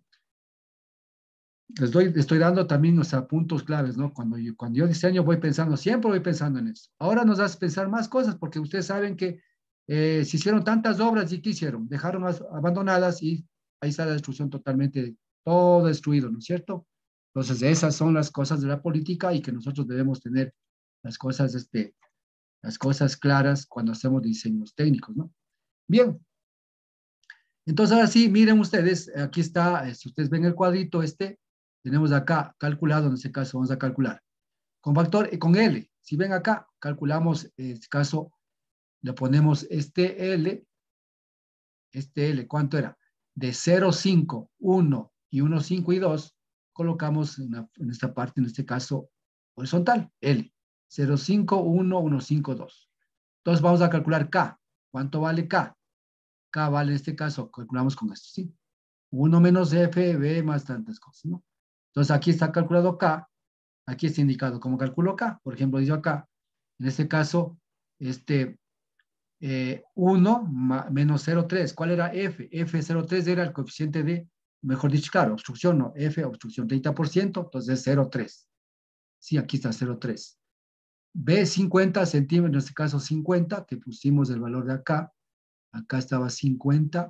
Les doy, estoy dando también, o sea, puntos claves, ¿no? Cuando yo, cuando yo diseño voy pensando, siempre voy pensando en eso. Ahora nos hace pensar más cosas, porque ustedes saben que eh, se hicieron tantas obras y ¿qué hicieron? Dejaron más abandonadas y ahí está la destrucción totalmente, todo destruido, ¿no es cierto? Entonces, esas son las cosas de la política y que nosotros debemos tener las cosas, este, las cosas claras cuando hacemos diseños técnicos, ¿no? Bien. Entonces, ahora sí, miren ustedes, aquí está, eh, si ustedes ven el cuadrito este, tenemos acá calculado, en este caso vamos a calcular con factor, eh, con L. Si ven acá, calculamos, en este caso, le ponemos este L, este L, ¿cuánto era? De cero, cinco, uno y uno, cinco y dos, colocamos en, la, en esta parte, en este caso, horizontal, L. cero, cinco, uno, uno, cinco, dos. Entonces vamos a calcular K. ¿Cuánto vale K? K vale en este caso, calculamos con esto, ¿sí? uno menos F, B más tantas cosas, ¿no? Entonces aquí está calculado K, aquí está indicado cómo calculo K. Por ejemplo, dice acá, en este caso, este eh, uno menos cero coma tres. ¿Cuál era F? F cero coma tres era el coeficiente de, mejor dicho, claro, obstrucción, no, F, obstrucción treinta por ciento, entonces cero coma tres. Sí, aquí está cero coma tres. B, cincuenta centímetros, en este caso cincuenta, que pusimos el valor de acá. Acá estaba cincuenta.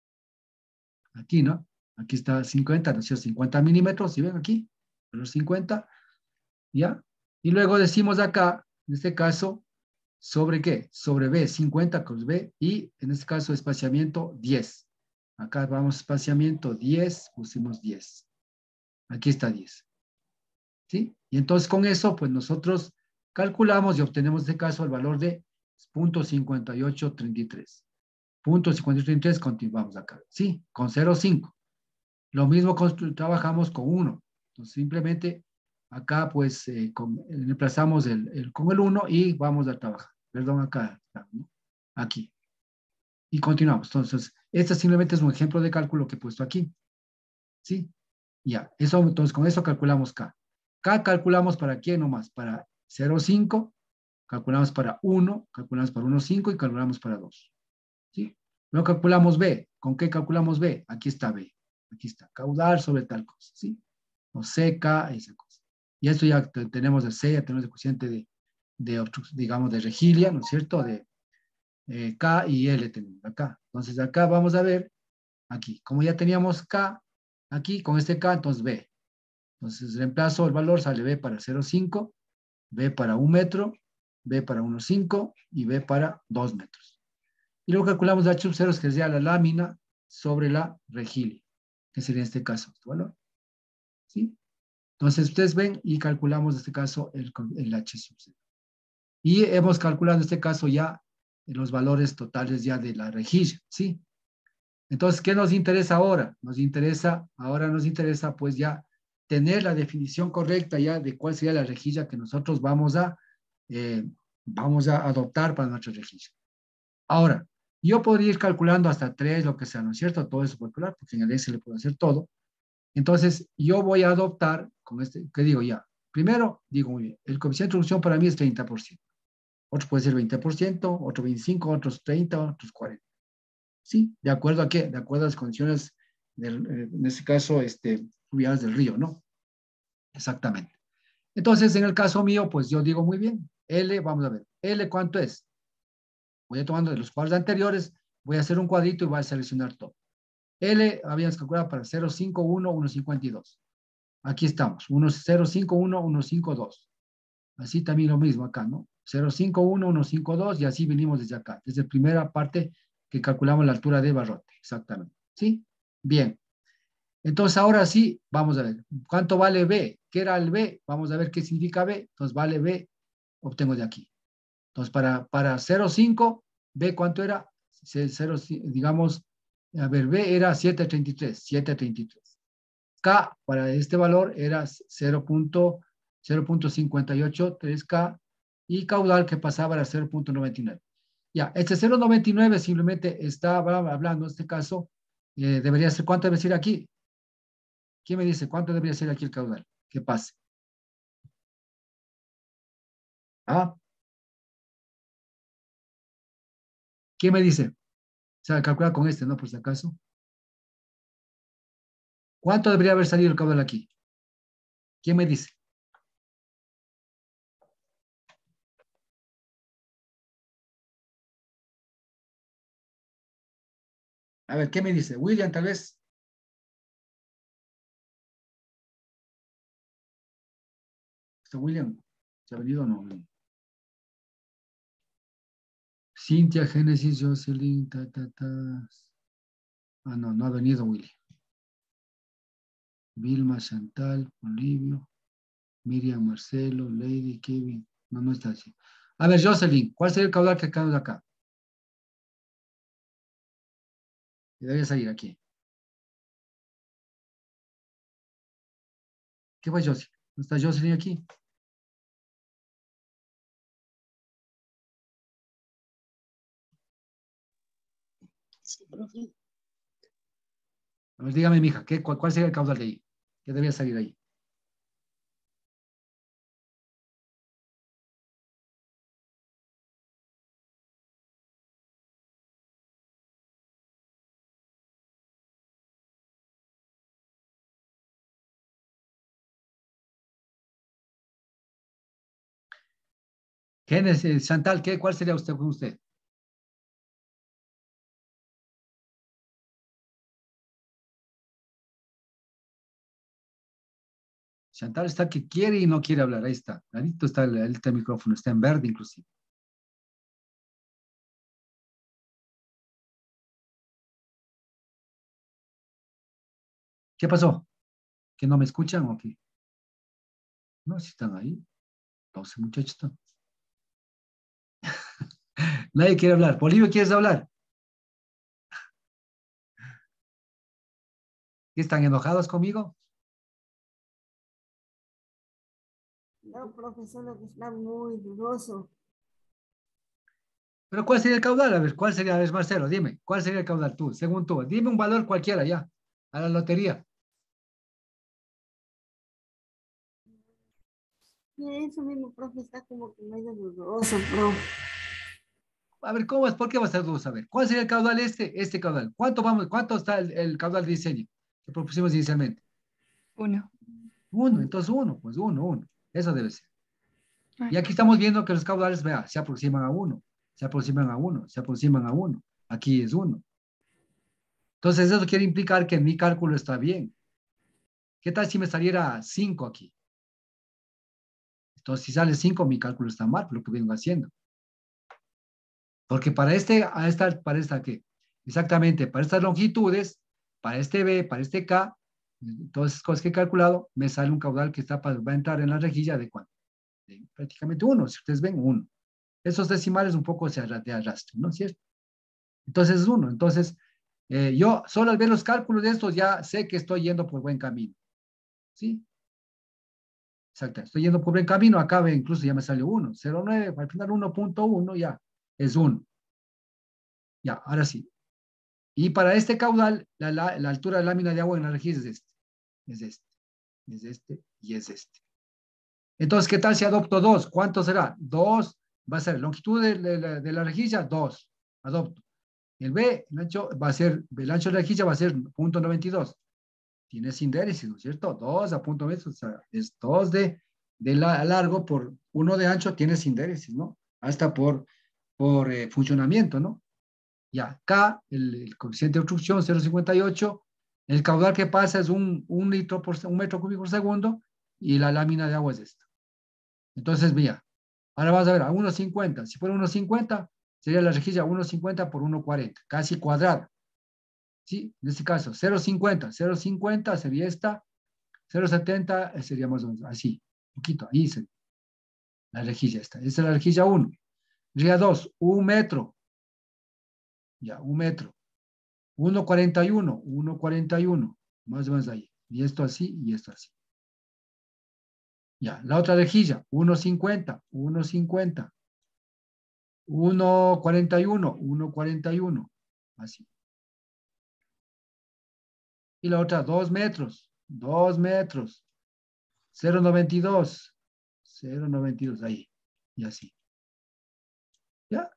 Aquí, ¿no? Aquí está cincuenta, ¿no es cierto? cincuenta milímetros, ¿sí ven aquí? Valor cincuenta, ¿ya? Y luego decimos acá, en este caso, ¿sobre qué? Sobre B, cincuenta con B, y en este caso espaciamiento diez. Acá vamos espaciamiento diez, pusimos diez. Aquí está diez. ¿Sí? Y entonces con eso, pues nosotros calculamos y obtenemos en este caso el valor de punto cincuenta y ocho treinta y tres. punto cincuenta y ocho treinta y tres, continuamos acá. Sí, con cero coma cinco. Lo mismo trabajamos con uno. Entonces simplemente acá pues eh, con, reemplazamos el, el, con el uno y vamos a trabajar. Perdón, acá, ¿no? Aquí. Y continuamos. Entonces, este simplemente es un ejemplo de cálculo que he puesto aquí. ¿Sí? Ya. Eso, entonces, con eso calculamos K. K calculamos para quién nomás. Para cero coma cinco, calculamos para uno, calculamos para uno coma cinco y calculamos para dos. ¿Sí? Luego calculamos B. ¿Con qué calculamos B? Aquí está B. Aquí está. Caudal sobre tal cosa. ¿Sí? O seca, esa cosa. Y esto ya tenemos de C, ya tenemos el cociente de, de, digamos, de regilia, ¿no es cierto? De eh, K y L tenemos acá. Entonces acá vamos a ver, aquí, como ya teníamos K, aquí con este K, entonces B. Entonces reemplazo el valor, sale B para cero coma cinco, B para un metro, B para uno coma cinco y B para dos metros. Y luego calculamos H sub cero, que sería la lámina sobre la regilia, que sería en este caso este valor. ¿Sí? Entonces, ustedes ven y calculamos en este caso el, el H sub cero. Y hemos calculado en este caso ya los valores totales ya de la rejilla, ¿sí? Entonces, ¿qué nos interesa ahora? Nos interesa, ahora nos interesa pues ya tener la definición correcta ya de cuál sería la rejilla que nosotros vamos a, eh, vamos a adoptar para nuestra rejilla. Ahora, yo podría ir calculando hasta tres, lo que sea, ¿no es cierto? Todo eso calcular, porque en el Excel le puedo hacer todo. Entonces, yo voy a adoptar con este, ¿qué digo ya? Primero, digo muy bien, el coeficiente de introducción para mí es treinta por ciento. Otro puede ser veinte por ciento, otro veinticinco por ciento, otros treinta por ciento, otros cuarenta por ciento. ¿Sí? ¿De acuerdo a qué? De acuerdo a las condiciones, del, en este caso, este, fluviales del río, ¿no? Exactamente. Entonces, en el caso mío, pues yo digo muy bien, L, vamos a ver, L, ¿cuánto es? Voy a tomando de los cuadros anteriores, voy a hacer un cuadrito y voy a seleccionar todo. L, habíamos calculado para cero punto cincuenta y uno, uno punto cincuenta y dos. Aquí estamos, cero punto cincuenta y uno, uno punto cincuenta y dos. Así también lo mismo acá, ¿no? cero punto cincuenta y uno, uno punto cincuenta y dos y así venimos desde acá, desde la primera parte que calculamos la altura de barrote, exactamente. ¿Sí? Bien. Entonces, ahora sí, vamos a ver. ¿Cuánto vale B? ¿Qué era el B? Vamos a ver qué significa B. Entonces, vale B, obtengo de aquí. Entonces, para, para cero punto cinco, B, ¿cuánto era? cero, digamos, a ver, B era siete punto treinta y tres, siete punto treinta y tres. K, para este valor, era cero punto cincuenta y ocho, tres K, y caudal que pasaba era cero punto noventa y nueve. Ya, este cero punto noventa y nueve simplemente estaba hablando, en este caso, eh, debería ser, ¿cuánto debe ser aquí? ¿Quién me dice cuánto debería ser aquí el caudal? ¿Qué pase? ¿Ah? ¿Quién me dice? O sea, calcular con este, ¿no? Por si acaso. ¿Cuánto debería haber salido el caudal aquí? ¿Quién me dice? A ver, ¿qué me dice? William, tal vez. ¿Está William? ¿Se ha venido o no? Cintia, Génesis, Jocelyn, ta, ta, ta. Ah, no, no ha venido William. Vilma, Chantal, Olivio, Miriam, Marcelo, Lady, Kevin. No, no está así. A ver, Jocelyn, ¿cuál sería el caudal que acabamos acá? Debería salir aquí. ¿Qué fue Jocelyn? ¿No está Jocelyn aquí? Sí, profe. A ver, dígame, mija, ¿qué, cuál, ¿cuál sería el caudal de ahí? ¿Qué debería salir ahí? Génesis, Chantal, ¿qué, ¿cuál sería usted con usted? Chantal está que quiere y no quiere hablar. Ahí está. Clarito está el, el, el micrófono. Está en verde inclusive. ¿Qué pasó? ¿Que no me escuchan o qué? No, si están ahí. doce muchachos están. Nadie quiere hablar. Bolivia, ¿quieres hablar? ¿Qué están enojados conmigo? No, profesor, lo que está muy dudoso. Pero ¿cuál sería el caudal? A ver, ¿cuál sería? A ver, Marcelo, dime, ¿cuál sería el caudal tú, según tú? Dime un valor cualquiera ya, a la lotería. Y eso mismo, profe, está como que medio dudoso, profe. A ver, ¿cómo es? ¿Por qué va a ser dudoso? A ver, ¿cuál sería el caudal este? Este caudal. ¿Cuánto vamos? ¿Cuánto está el, el caudal de diseño que propusimos inicialmente? Uno. Uno, entonces uno, pues uno, uno. Eso debe ser. Ay, Y aquí estamos viendo que los caudales, vea, se aproximan a uno, se aproximan a uno, se aproximan a uno. Aquí es uno. Entonces eso quiere implicar que mi cálculo está bien. ¿Qué tal si me saliera cinco aquí? Entonces si sale cinco, mi cálculo está mal, lo que vengo haciendo. Porque para este, a esta, para esta, ¿qué? Exactamente, para estas longitudes, para este B, para este K, Entonces, cosas que he calculado, me sale un caudal que está para, va a entrar en la rejilla de cuánto. De prácticamente uno, si ustedes ven, uno. Esos decimales un poco se arrastran, ¿no es cierto? Entonces es uno. Entonces, eh, yo solo al ver los cálculos de estos ya sé que estoy yendo por buen camino. ¿Sí? Exacto. Estoy yendo por buen camino. Acá ve, incluso ya me salió uno. cero punto nueve, al final uno punto uno ya es uno. Ya, ahora sí. Y para este caudal, la, la, la altura de lámina de agua en la rejilla es este. Es este. Es este y es este. Entonces, ¿qué tal si adopto dos? ¿Cuánto será? dos va a ser longitud de, de, de, de la rejilla, dos. Adopto. El B, el ancho, va a ser, el ancho de la rejilla va a ser punto noventa y dos. Tiene sindéresis, ¿no es cierto? dos a punto noventa, o sea, es dos de, de la, largo por uno de ancho, tiene sindéresis, ¿no? Hasta por, por eh, funcionamiento, ¿no? Ya, K, el, el coeficiente de obstrucción, cero punto cincuenta y ocho. El caudal que pasa es un, un litro por un metro cúbico por segundo y la lámina de agua es esta. Entonces, mira, ahora vamos a ver a uno punto cincuenta. Si fuera uno punto cincuenta, sería la rejilla uno punto cincuenta por uno punto cuarenta, casi cuadrada. ¿Sí? En este caso, cero punto cincuenta. cero punto cincuenta sería esta, cero punto setenta sería más o menos así, un poquito, ahí sería la rejilla esta. Esta es la rejilla uno. Rejilla dos, un metro. Ya, un metro. uno punto cuarenta y uno, uno punto cuarenta y uno, más o menos ahí. Y esto así y esto así. Ya, la otra rejilla, uno punto cincuenta, uno punto cincuenta. uno punto cuarenta y uno, uno punto cuarenta y uno, así. Y la otra, dos metros, dos metros, cero punto noventa y dos, cero punto noventa y dos, ahí, y así. ¿Ya?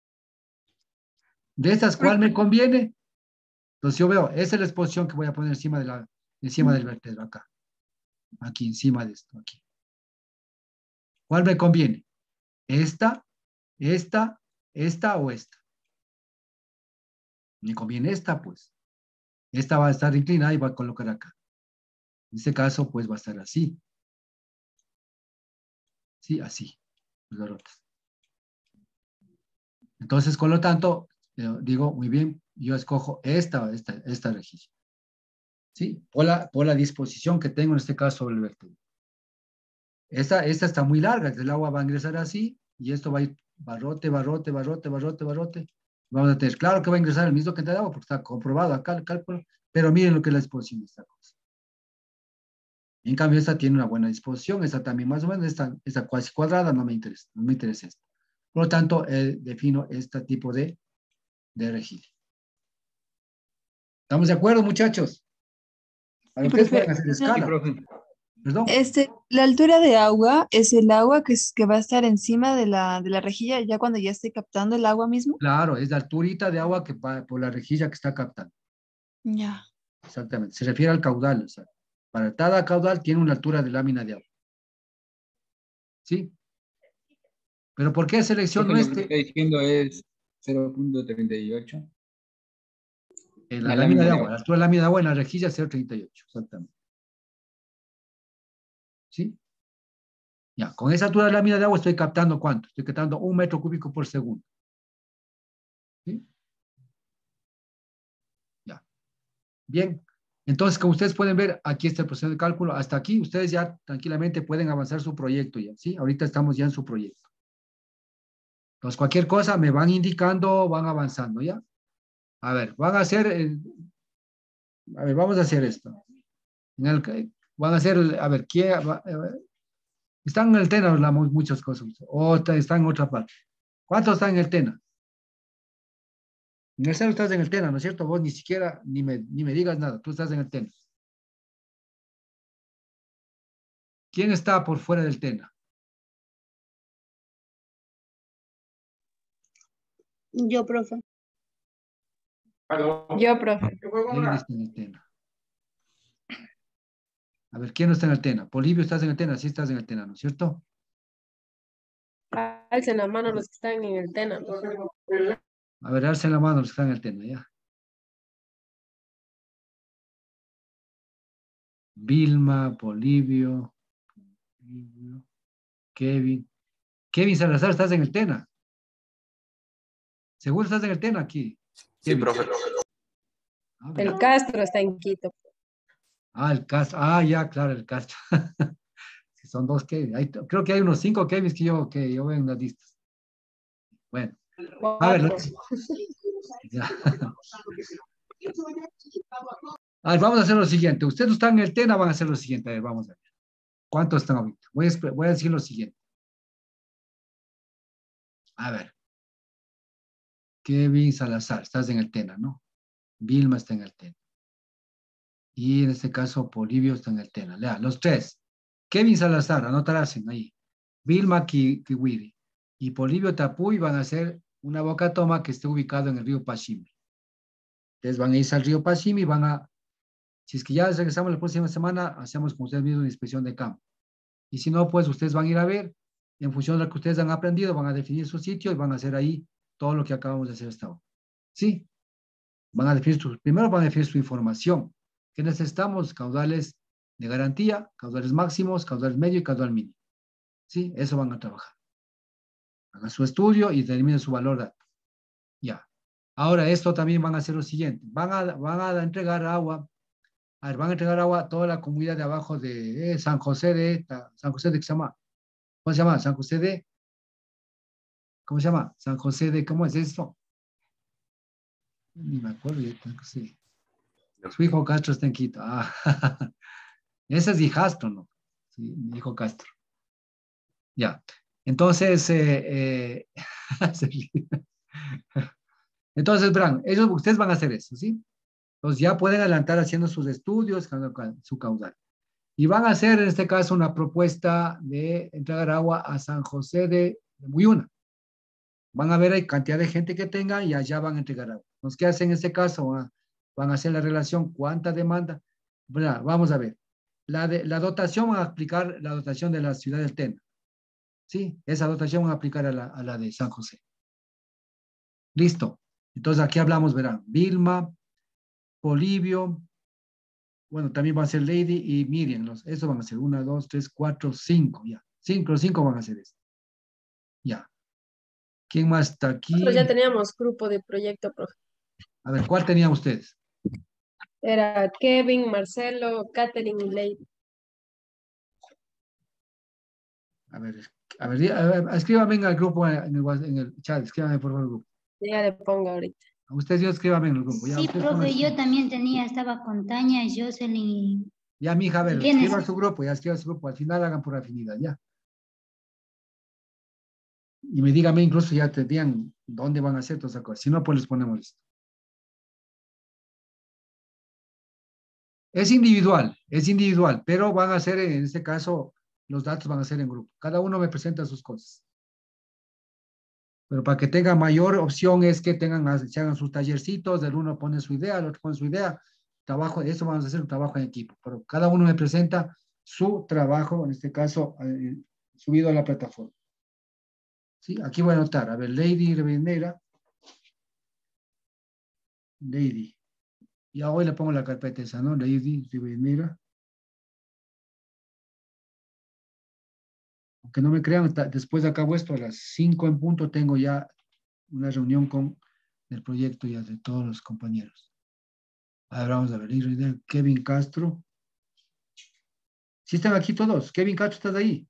¿De estas cuál me conviene? Entonces yo veo, esa es la exposición que voy a poner encima, de la, encima del vertedero, acá. Aquí, encima de esto, aquí. ¿Cuál me conviene? ¿Esta, esta, esta o esta? Me conviene esta, pues. Esta va a estar inclinada y va a colocar acá. En este caso, pues va a estar así. Sí, así. Los garrotes. Entonces, con lo tanto, eh, digo, muy bien, yo escojo esta, esta, esta rejilla. ¿Sí? Por la, por la disposición que tengo en este caso sobre el vertedero. Esta, esta está muy larga, el agua va a ingresar así y esto va a ir barrote, barrote, barrote, barrote, barrote. Vamos a tener, claro que va a ingresar el mismo cantidad de agua porque está comprobado acá el cálculo, pero miren lo que es la disposición de esta cosa. En cambio, esta tiene una buena disposición, esta también más o menos, esta, esta cuasi cuadrada no me interesa, no me interesa esta. Por lo tanto, eh, defino este tipo de, de rejilla. ¿Estamos de acuerdo, muchachos? Para Sí, ustedes profe. pueden hacer Sí, escala. profe. Perdón. Este, la altura de agua es el agua que, es- que va a estar encima de la, de la rejilla ya cuando ya esté captando el agua mismo. Claro, es la alturita de agua que va por la rejilla que está captando. Ya. Exactamente. Se refiere al caudal. O sea, para cada caudal tiene una altura de lámina de agua. ¿Sí? Pero ¿por qué selecciono Profe, lo que este? está diciendo es cero punto treinta y ocho. En la La lámina lámina de de agua. La agua. altura de lámina de agua en la rejilla es cero punto treinta y ocho. Exactamente. ¿Sí? Ya, con esa altura de lámina de agua estoy captando ¿cuánto? Estoy captando un metro cúbico por segundo. ¿Sí? Ya. Bien. Entonces, como ustedes pueden ver, aquí está el proceso de cálculo. Hasta aquí, ustedes ya tranquilamente pueden avanzar su proyecto ya, ¿sí? Ahorita estamos ya en su proyecto. Entonces, cualquier cosa me van indicando, van avanzando, ¿ya? A ver, van a hacer, el- a ver, vamos a hacer esto. En el, van a hacer, el- a ver, ¿quién va- a ver, están en el TENA hablamos muchas cosas, o está- están en otra parte. ¿Cuántos están en el TENA? En el cero estás en el TENA, ¿no es cierto? Vos ni siquiera, ni me, ni me digas nada, tú estás en el TENA. ¿Quién está por fuera del TENA? Yo, profe. Yo, profe. Lady está en el TENA. A ver, ¿quién no está en el TENA? Polibio, ¿estás en el TENA? Sí estás en el TENA, ¿no es cierto? Alcen la mano los que están en el TENA. A ver, alcen la mano los que están en el TENA, ya. Vilma, Polibio, Polibio, Kevin. Kevin Salazar, ¿estás en el TENA? ¿Seguro estás en el TENA aquí? Sí, Kevin. profe. A ver, El Castro está en Quito. Ah, el Castro. Ah, ya, claro, el Castro. Si son dos Kevin. Hay- creo que hay unos cinco Kevins que yo, que yo veo en las listas. Bueno, a ver, Cuatro. ya. A ver, vamos a hacer lo siguiente. Ustedes están en el TENA, van a hacer lo siguiente. A ver, vamos a ver. ¿Cuántos están ahorita? Voy a, espe- voy a decir lo siguiente. A ver. Kevin Salazar, estás en el TENA, ¿no? Vilma está en el TENA. Y en este caso, Polibio está en el TENA. Lea, los tres. Kevin Salazar, anotarás ahí. Vilma Ki- Kiwiri y Polibio Tapuy van a hacer una boca toma que esté ubicado en el río Pashimi. Ustedes van a irse al río Pashimi y van a, si es que ya regresamos la próxima semana, hacemos con ustedes mismos una inspección de campo. Y si no, pues ustedes van a ir a ver, en función de lo que ustedes han aprendido, van a definir su sitio y van a hacer ahí todo lo que acabamos de hacer hasta ahora. ¿Sí? Van a definir su, primero van a definir su información. ¿Qué necesitamos? Caudales de garantía, caudales máximos, caudales medio y caudal mínimo. ¿Sí? Eso van a trabajar. Hagan su estudio y determinen su valor dato. Ya. Ahora, esto también van a hacer lo siguiente. Van a, van a entregar agua, a ver, van a entregar agua a toda la comunidad de abajo de eh, San José de, San José de, ¿qué se llama? ¿Cómo se llama? San José de, ¿cómo se llama? San José de, ¿cómo es esto? Ni me acuerdo, ya tengo, sí. Su hijo Castro está en Quito. Ah, ese es hijastro, ¿no? Sí, mi hijo Castro. Ya. Entonces, eh, eh, entonces, verán, ellos, ustedes van a hacer eso, ¿sí? Entonces ya pueden adelantar haciendo sus estudios, su caudal. Y van a hacer, en este caso, una propuesta de entregar agua a San José de, de Muyuna. Van a ver hay cantidad de gente que tengan y allá van a entregar agua. Entonces, ¿qué hacen en este caso? Van a, van a hacer la relación, ¿cuánta demanda? Bueno, vamos a ver. La, de, la dotación van a aplicar la dotación de la ciudad del Tena. ¿Sí? Esa dotación van a aplicar a la, a la de San José. Listo. Entonces, aquí hablamos, verán, Vilma, Polibio, bueno, también va a ser Lady y Miriam. Los, eso van a ser una, dos, tres, cuatro, cinco, ya. Cinco, cinco van a ser esto. Ya. ¿Quién más está Nosotros ya aquí? teníamos grupo de proyecto, profe. A ver, ¿cuál tenían ustedes? Era Kevin, Marcelo, Catherine y Lady. A ver, a ver, a ver escríbame en el grupo, en el, en el chat, escríbame por favor el grupo. Ya le pongo ahorita. A ustedes yo escríbame en el grupo. Ya, Sí, ustedes profe, pongan- yo también tenía, estaba con Tania, Jocelyn y... ya, mija, a ver, ¿Y quién escriban es? su grupo, ya escriban su grupo. Al final hagan por afinidad, ya. Y me díganme incluso ya te digan dónde van a hacer todas esas cosas. Si no, pues les ponemos esto. Es individual, es individual, pero van a ser, en este caso, los datos van a ser en grupo. Cada uno me presenta sus cosas. Pero para que tengan mayor opción es que tengan, se hagan sus tallercitos, el uno pone su idea, el otro pone su idea, trabajo, eso vamos a hacer un trabajo en equipo, pero cada uno me presenta su trabajo, en este caso, eh, subido a la plataforma. ¿Sí? Aquí voy a anotar, a ver, Lady Ribeneira, Lady, y hoy le pongo la carpeta esa, ¿no? Lady Ribeneira. Aunque no me crean, después de acabo esto, a las cinco en punto tengo ya una reunión con el proyecto ya de todos los compañeros. A ver, vamos a ver, Kevin Castro. ¿Sí están aquí todos? Kevin Castro, ¿estás ahí?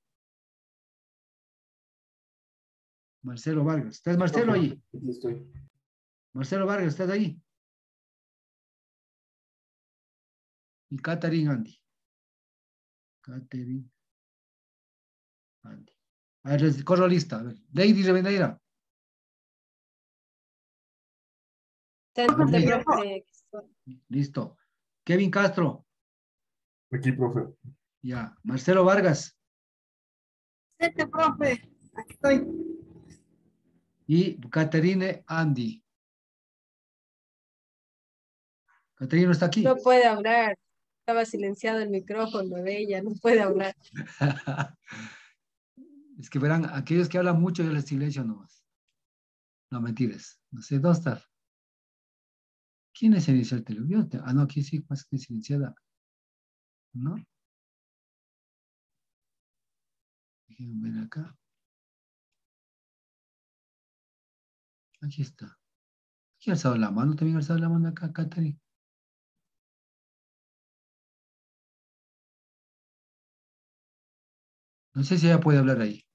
Marcelo Vargas. ¿Estás Marcelo ahí? Aquí estoy. Marcelo Vargas, ¿estás ahí? Y Catherine Andy. Catherine Andy. A ver, corro lista. A ver, Lady Reveneira. Tente, profe. Listo. Kevin Castro. Aquí, profe. Ya. Marcelo Vargas. Este profe, aquí estoy. Y Catherine Andy. Catherine no está aquí. No puede hablar. Estaba silenciado el micrófono de ella, no puede hablar. Es que verán, aquellos que hablan mucho yo les silencio nomás. No, mentiras. No sé, ¿dónde está? ¿Quién es inició el teléfono? Ah, no, aquí sí, más que silenciada. ¿No? Déjenme ver acá. Aquí está. ¿Quién ha alzado la mano? También ha alzado la mano acá, Catherine. No sé si ella puede hablar ahí.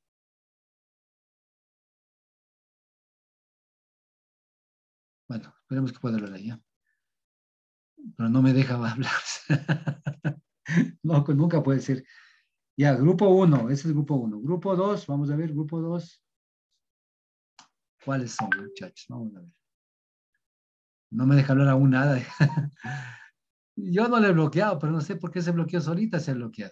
Bueno, esperemos que pueda hablar ahí, ¿ya? Pero no me deja hablar. No, pues nunca puede ser. Ya, grupo uno, ese es el grupo uno. Grupo dos, vamos a ver, grupo dos. ¿Cuáles son, muchachos? Vamos a ver. No me deja hablar aún nada. Yo no le he bloqueado, pero no sé por qué se bloqueó solita, se ha bloqueado.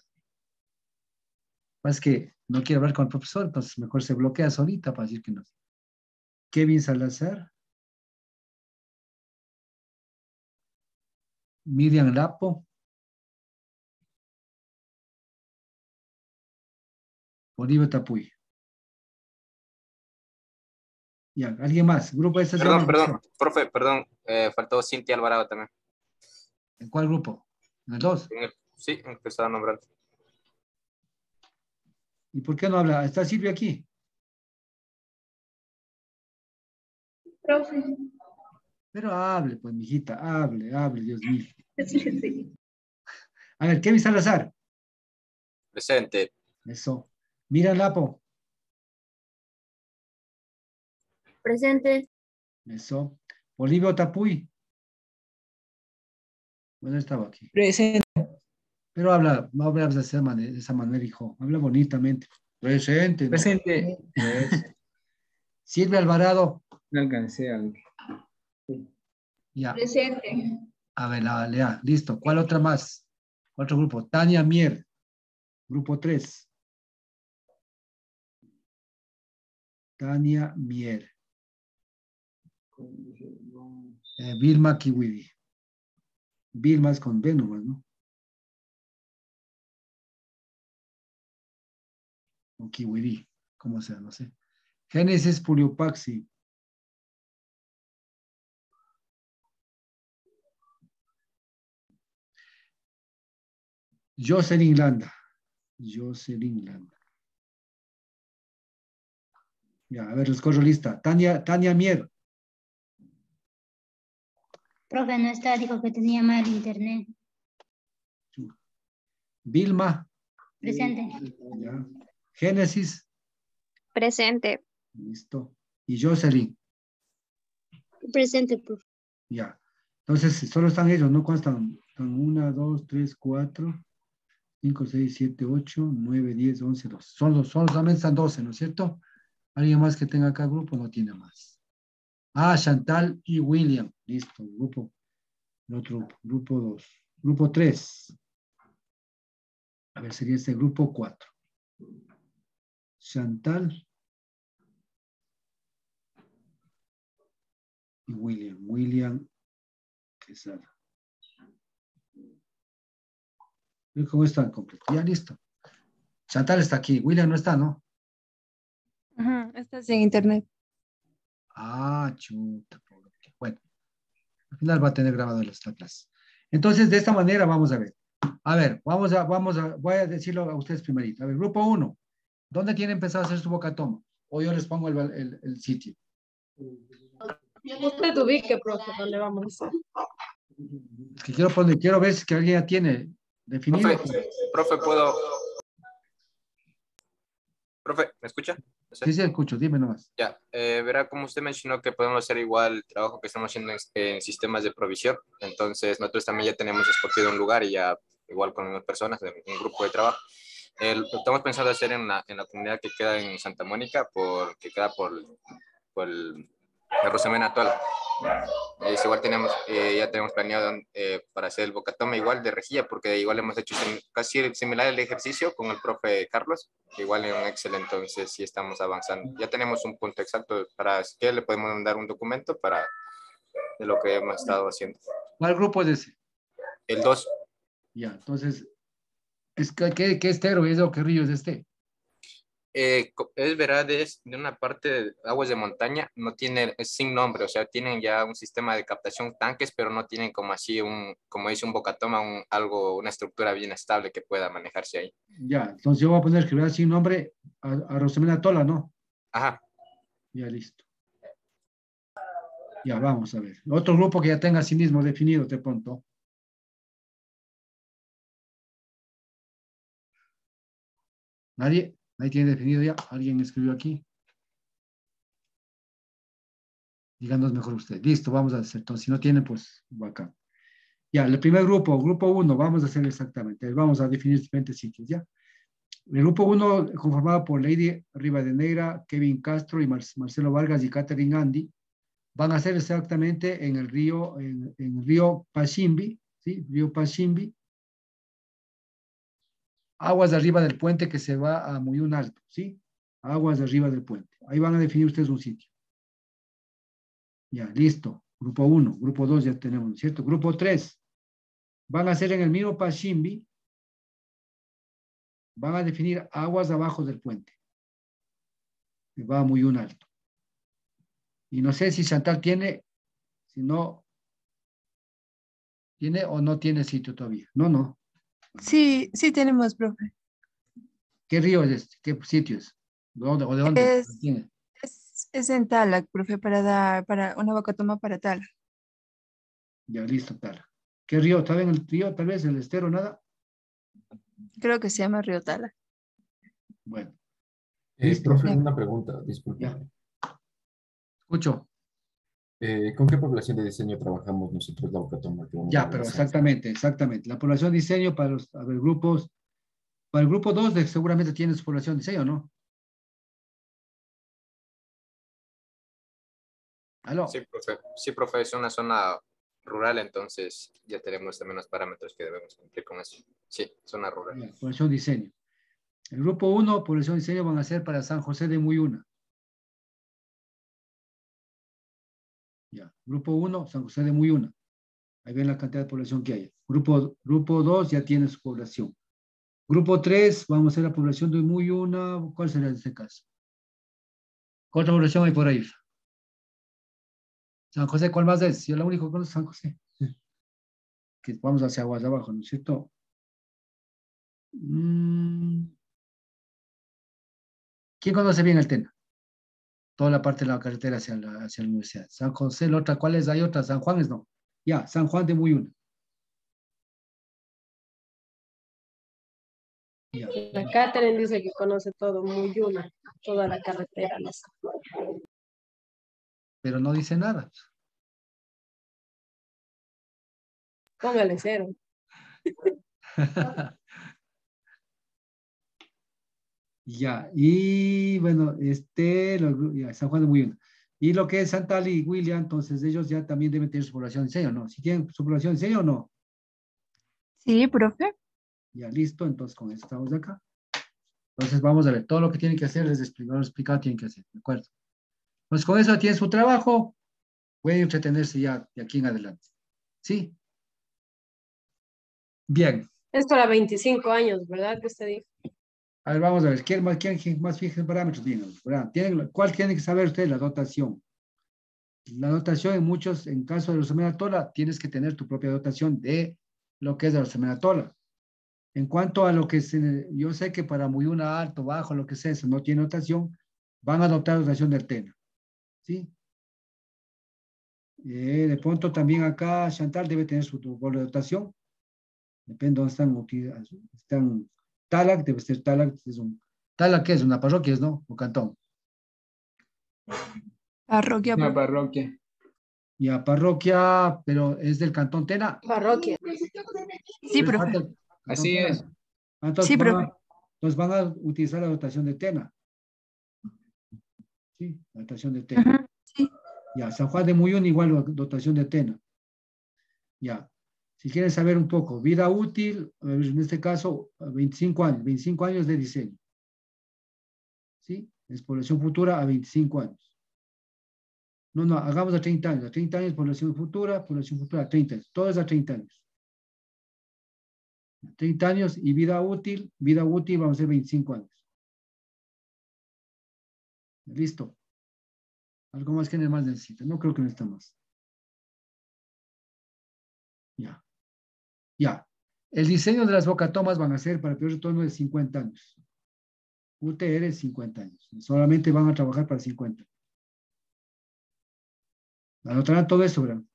Es que no quiere hablar con el profesor, entonces mejor se bloquea solita para decir que no. Kevin Salazar. Miriam Lapo. Bolívar Tapuy. Ya, alguien más. Grupo ese Perdón, perdón, profe, perdón, eh, faltó Cintia Alvarado también. ¿En cuál grupo? ¿En el dos? En el, sí, en el que estaba nombrando. ¿Y por qué no habla? ¿Está Silvia aquí? Profe. Pero hable, pues, mijita, hable, hable, Dios mío. Sí, sí. A ver, Kevin Salazar. Presente. Eso. Miriam Lapo. Presente. Eso. Bolívar Tapuy. Bueno, estaba aquí. Presente. Pero habla, no hablas de esa manera, de esa manera, hijo. Habla bonitamente. Presente. ¿no? Presente. Eso. Silvia Alvarado. No alcancé a ver. Ya. Presente. A ver, la, lea. Listo. ¿Cuál otra más? Otro grupo. Tania Mier. Grupo tres. Tania Mier. Eh, Vilma Kiwidi. Vilma es con B nomás, ¿no? O Kiwidi, como sea, no sé. Génesis Puliopaxi. Jocelyn Landa. Jocelyn Landa. Ya, a ver, les corro lista. Tania, Tania Mier. Profe, no está, dijo que tenía mal internet. Vilma. Presente. Ya. Génesis. Presente. Listo. Y Jocelyn. Presente, profe. Ya. Entonces, solo están ellos, ¿no? ¿Cuántos están? Están uno, dos, tres, cuatro, cinco, seis, siete, ocho, nueve, diez, once, doce. Son los, son, solamente están doce, ¿no es cierto? ¿Alguien más que tenga acá grupo? No tiene más. Ah, Chantal y William. Listo, grupo. El otro grupo, grupo dos. Grupo tres. A ver, sería este grupo cuatro. Chantal y William. William Quesada. ¿Cómo están completos? Ya, listo. Chantal está aquí. William no está, ¿no? Ajá, está sin internet. Ah, chuta. Bueno, al final va a tener grabado esta clase. Entonces, de esta manera vamos a ver. A ver, vamos a, vamos a, voy a decirlo a ustedes primerito. A ver, grupo uno. ¿Dónde tienen pensado hacer su bocatoma? O yo les pongo el, el, el sitio. Usted ubique, profe, ¿dónde vamos a hacer? Es que quiero poner, quiero ver si que alguien ya tiene definido. Profe, profe, ¿puedo? Profe, ¿me escucha? Sí, sí, escucho, dime nomás. Ya, eh, verá, como usted mencionó que podemos hacer igual el trabajo que estamos haciendo en, en sistemas de provisión, entonces nosotros también ya tenemos escogido un lugar y ya igual con unas personas, un grupo de trabajo. Eh, lo estamos pensando hacer en la, en la comunidad que queda en Santa Mónica, por, que queda por, por el, el Rosamena Atola. Eh, igual tenemos, eh, ya tenemos planeado eh, para hacer el bocatoma igual de rejilla, porque igual hemos hecho sim, casi similar el ejercicio con el profe Carlos, igual en un Excel, entonces sí estamos avanzando. Ya tenemos un punto exacto para que le podemos mandar un documento para de lo que hemos estado haciendo. ¿Cuál grupo es ese? El dos. Ya, entonces, es que, ¿qué, qué estero es o qué río es este? Eh, es verdad, es de una parte de aguas de montaña, no tiene, es sin nombre, o sea, tienen ya un sistema de captación tanques, pero no tienen como así un, como dice un bocatoma, un, algo, una estructura bien estable que pueda manejarse ahí. Ya, entonces yo voy a poner escribir así un nombre a, a Rosamena Tola, ¿no? Ajá. Ya, listo. Ya, vamos a ver. Otro grupo que ya tenga sí mismo definido, de pronto. ¿Nadie? ¿Nadie tiene definido ya? ¿Alguien escribió aquí? Díganos mejor usted. Listo, vamos a hacer. Entonces, si no tienen, pues, acá. Ya, el primer grupo, grupo uno, vamos a hacer exactamente. Vamos a definir diferentes sitios, ¿ya? El grupo uno, conformado por Lady Rivadeneira, Kevin Castro y Mar Marcelo Vargas y Catherine Andy, van a ser exactamente en el río, en, en el río Pachimbi, ¿sí? Río Pachimbi, aguas de arriba del puente que se va a muy un alto, ¿sí? Aguas de arriba del puente. Ahí van a definir ustedes un sitio. Ya, listo. Grupo uno, grupo dos ya tenemos, ¿cierto? Grupo tres, van a ser en el mismo Pachimbi, van a definir aguas abajo del puente, que va muy un alto. Y no sé si Chantal tiene, si no, ¿tiene o no tiene sitio todavía? No, no. Sí, sí tenemos, profe. ¿Qué río es este? ¿Qué sitio es? ¿Dónde, ¿O de dónde? Es, ¿Tiene? es, es en Talac, profe, para dar, para una vacatoma para Talac. Ya, listo, tal. ¿Qué río? ¿Está en el río? Tal vez el estero, nada. Creo que se llama Río Talac. Bueno, Eh, listo. profe, Ya. una pregunta, disculpe. Ya. Escucho. Eh, ¿con qué población de diseño trabajamos nosotros la Ocatoma que vamos a Ya, pero realizar? exactamente, exactamente. La población de diseño para los a ver, grupos, para el grupo dos de, seguramente tiene su población de diseño, ¿no? ¿Aló? Sí, profe. Sí, profe, es una zona rural, entonces ya tenemos también los parámetros que debemos cumplir con eso. Sí, zona rural. Ya, población de diseño. El grupo uno, población de diseño, van a ser para San José de Muyuna. Ya, grupo uno, San José de Muyuna. Ahí ven la cantidad de población que hay. Grupo, grupo dos ya tiene su población. Grupo tres, vamos a hacer la población de Muyuna. ¿Cuál será en este caso? ¿Cuánta población hay por ahí? San José, ¿cuál más es? Yo la único que conozco es San José. Que vamos hacia aguas abajo, ¿no es cierto? Mm. ¿Quién conoce bien el Tena? Toda la parte de la carretera hacia la, hacia la universidad. San José, la otra, ¿cuál es? Hay otra, San Juan es no. Ya, San Juan de Muyuna. Ya. La Catherine dice que conoce todo, muy una, toda la carretera. No sé. Pero no dice nada. Póngale cero. Ya, y bueno, este, lo- ya, San Juan de Muyuna. Y lo que es Santal y William, entonces ellos ya también deben tener su población de diseño, ¿no? Si tienen su población de diseño o no. Sí, profe. Ya, listo, entonces con eso estamos de acá. Entonces vamos a ver, todo lo que tienen que hacer, les explico, explicado, tienen que hacer, ¿de acuerdo? Entonces con eso tienen su trabajo, pueden entretenerse ya de aquí en adelante. ¿Sí? Bien. Es para veinticinco años, ¿verdad? Que usted dijo. A ver, vamos a ver, ¿quién más, quién, quién más fija en parámetros? Díganos, ¿verdad? ¿Tienen, ¿Cuál tiene que saber usted? La dotación. La dotación en muchos, en caso de los Tola, tienes que tener tu propia dotación de lo que es de los Tola. En cuanto a lo que se, yo sé que para muy una alto, bajo, lo que sea, eso no tiene dotación, van a adoptar dotación del Tena. ¿Sí? Eh, de pronto también acá Chantal debe tener su bolo de dotación. Depende de dónde están, están Talac, debe ser Talac, es un, Talac ¿qué es? Una parroquia, ¿es no? O cantón. Parroquia, Una profe. parroquia. Y a parroquia, pero es del cantón Tena. Parroquia. Sí, Pues profe. falta el cantón Así Tena. es. Entonces, Sí, van profe. a, entonces van a utilizar la dotación de Tena. Sí, la dotación de Tena. Ujú, sí. Ya, San Juan de Muyún igual dotación de Tena. Ya. Si quieren saber un poco, vida útil, en este caso, veinticinco años, veinticinco años de diseño. ¿Sí? Es población futura a veinticinco años. No, no, hagamos a treinta años. A treinta años, población futura, población futura a treinta años. Todo es a treinta años. treinta años y vida útil, vida útil vamos a ser veinticinco años. Listo. Algo más que más necesita. No creo que necesita más. Ya. Ya. El diseño de las bocatomas van a ser para el periodo de retorno de cincuenta años. U T R cincuenta años. Solamente van a trabajar para cincuenta. Anotarán todo eso, ¿verdad?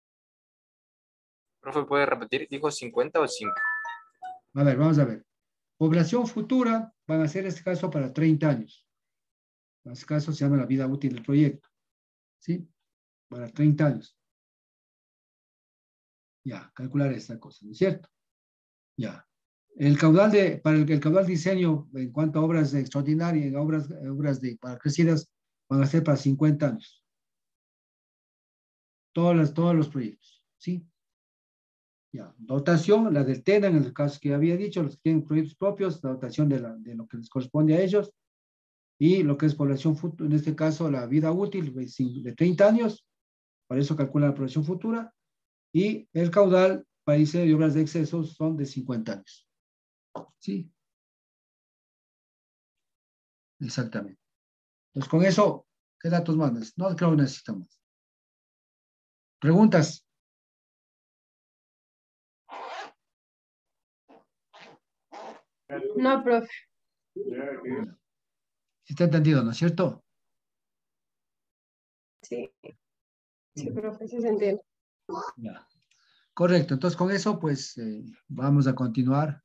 Profe, ¿puede repetir? ¿Dijo cincuenta o cinco? A ver, vamos a ver. población futura van a ser, en este caso, para treinta años. En este caso se llama la vida útil del proyecto. ¿Sí? Para treinta años. Ya, calcular esta cosa, ¿no es cierto? Ya. El caudal de, para el, el caudal diseño en cuanto a obras extraordinarias, obras, obras de, para crecidas, van a ser para cincuenta años. Todas las, todos los proyectos, ¿sí? Ya. Dotación, la del TENA, en el caso que había dicho, los que tienen proyectos propios, la dotación de, la, de lo que les corresponde a ellos, y lo que es población futura, en este caso la vida útil de treinta años, para eso calcula la población futura, y el caudal para diseño de obras de excesos son de cincuenta años. ¿Sí? Exactamente. Pues con eso, ¿qué datos mandas? No creo que necesitamos. ¿Preguntas? No, profe. Está entendido, ¿no es cierto? Sí. Sí, profe, sí se entiende. Ya. Correcto. Entonces, con eso, pues, eh, vamos a continuar.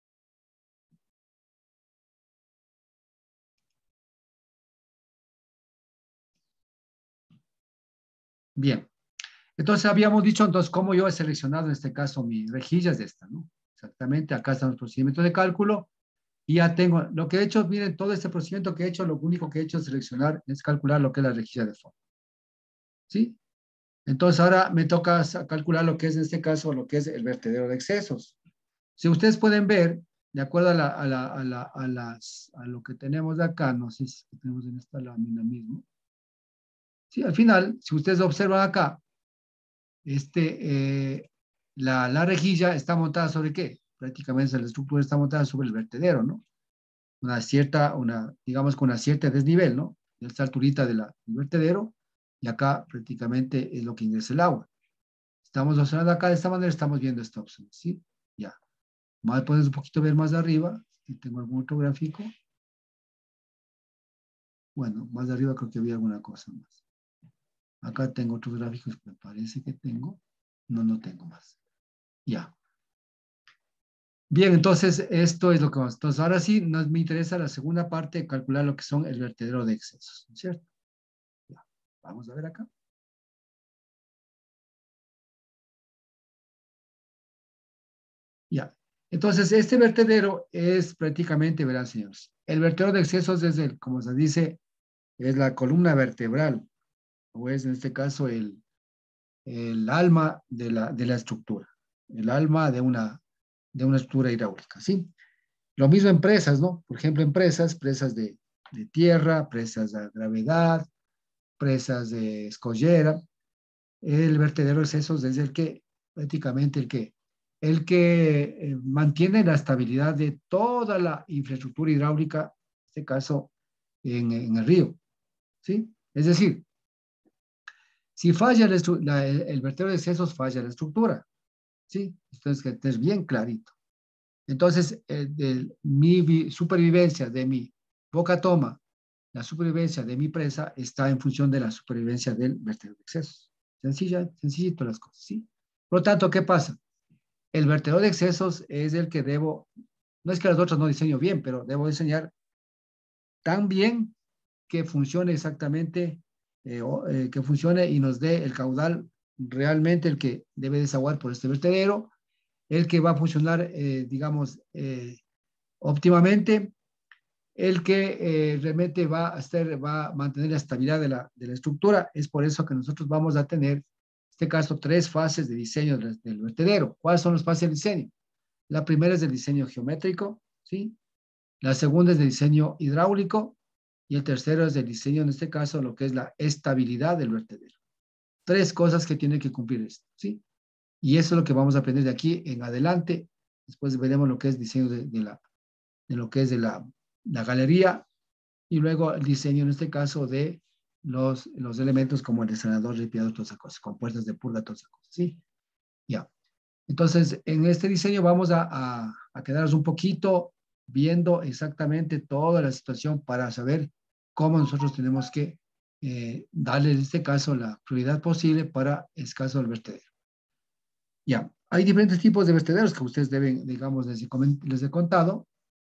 Bien. Entonces, habíamos dicho, entonces, cómo yo he seleccionado, en este caso, mis rejillas de esta, ¿no? Exactamente. Acá están los procedimientos de cálculo. Y ya tengo, lo que he hecho, miren, todo este procedimiento que he hecho, lo único que he hecho es seleccionar, es calcular lo que es la rejilla de fondo. ¿Sí? Entonces ahora me toca calcular lo que es, en este caso, lo que es el vertedero de excesos. Si ustedes pueden ver, de acuerdo a, la, a, la, a, la, a, las, a lo que tenemos de acá, no sé si tenemos en esta lámina mismo. Sí, al final, si ustedes observan acá, este, eh, la, la rejilla está montada sobre ¿qué? Prácticamente la estructura está montada sobre el vertedero, ¿no? Una cierta, una, digamos con una cierta desnivel, ¿no? De esta alturita de la, del vertedero, y acá prácticamente es lo que ingresa el agua. Estamos observando acá de esta manera, estamos viendo esta opción, ¿sí? Ya. Más puedes un poquito ver más de arriba, si tengo algún otro gráfico. Bueno, más de arriba creo que había alguna cosa más. Acá tengo otros gráficos que me parece que tengo. No, no tengo más. Ya. Bien, entonces esto es lo que vamos. Entonces ahora sí nos me interesa la segunda parte, calcular lo que son el vertedero de excesos, ¿cierto? Ya. Vamos a ver acá. Ya. Entonces este vertedero es prácticamente, verán señores, el vertedero de excesos es el, como se dice, es la columna vertebral, o es en este caso el, el alma de la, de la estructura, el alma de una, de una estructura hidráulica, ¿sí? Lo mismo en presas, ¿no? Por ejemplo, en presas, presas de, de tierra, presas de gravedad, presas de escollera, el vertedero de excesos es el que, prácticamente el que, el que eh, mantiene la estabilidad de toda la infraestructura hidráulica, en este caso, en, en el río, ¿sí? Es decir, si falla la, la, el vertedero de excesos, falla la estructura, ¿sí? Entonces, que es bien clarito. Entonces, eh, de, mi supervivencia de mi boca toma, la supervivencia de mi presa está en función de la supervivencia del vertedero de excesos. Sencilla, sencillito las cosas, ¿sí? Por lo tanto, ¿qué pasa? El vertedero de excesos es el que debo, no es que los otros no diseño bien, pero debo diseñar tan bien que funcione exactamente, eh, eh, que funcione y nos dé el caudal realmente el que debe desaguar por este vertedero, el que va a funcionar, eh, digamos, eh, óptimamente, el que eh, realmente va a, estar, va a mantener la estabilidad de la, de la estructura. Es por eso que nosotros vamos a tener, en este caso, tres fases de diseño del, del vertedero. ¿Cuáles son las fases de diseño? La primera es el diseño geométrico, ¿sí? La segunda es el diseño hidráulico y el tercero es el diseño, en este caso, lo que es la estabilidad del vertedero. Tres cosas que tiene que cumplir esto, ¿sí? Y eso es lo que vamos a aprender de aquí en adelante. Después veremos lo que es diseño de, de, la, de lo que es de la, la galería y luego el diseño, en este caso, de los, los elementos como el desanador, limpiador, todas esas cosas, con puertas de purga, todas esas cosas, ¿sí? Ya. Entonces, en este diseño vamos a, a, a quedarnos un poquito viendo exactamente toda la situación para saber cómo nosotros tenemos que eh, darle, en este caso, la prioridad posible para el caso del vertedero. Ya, hay diferentes tipos de vertederos que ustedes deben, digamos, les he, les he contado.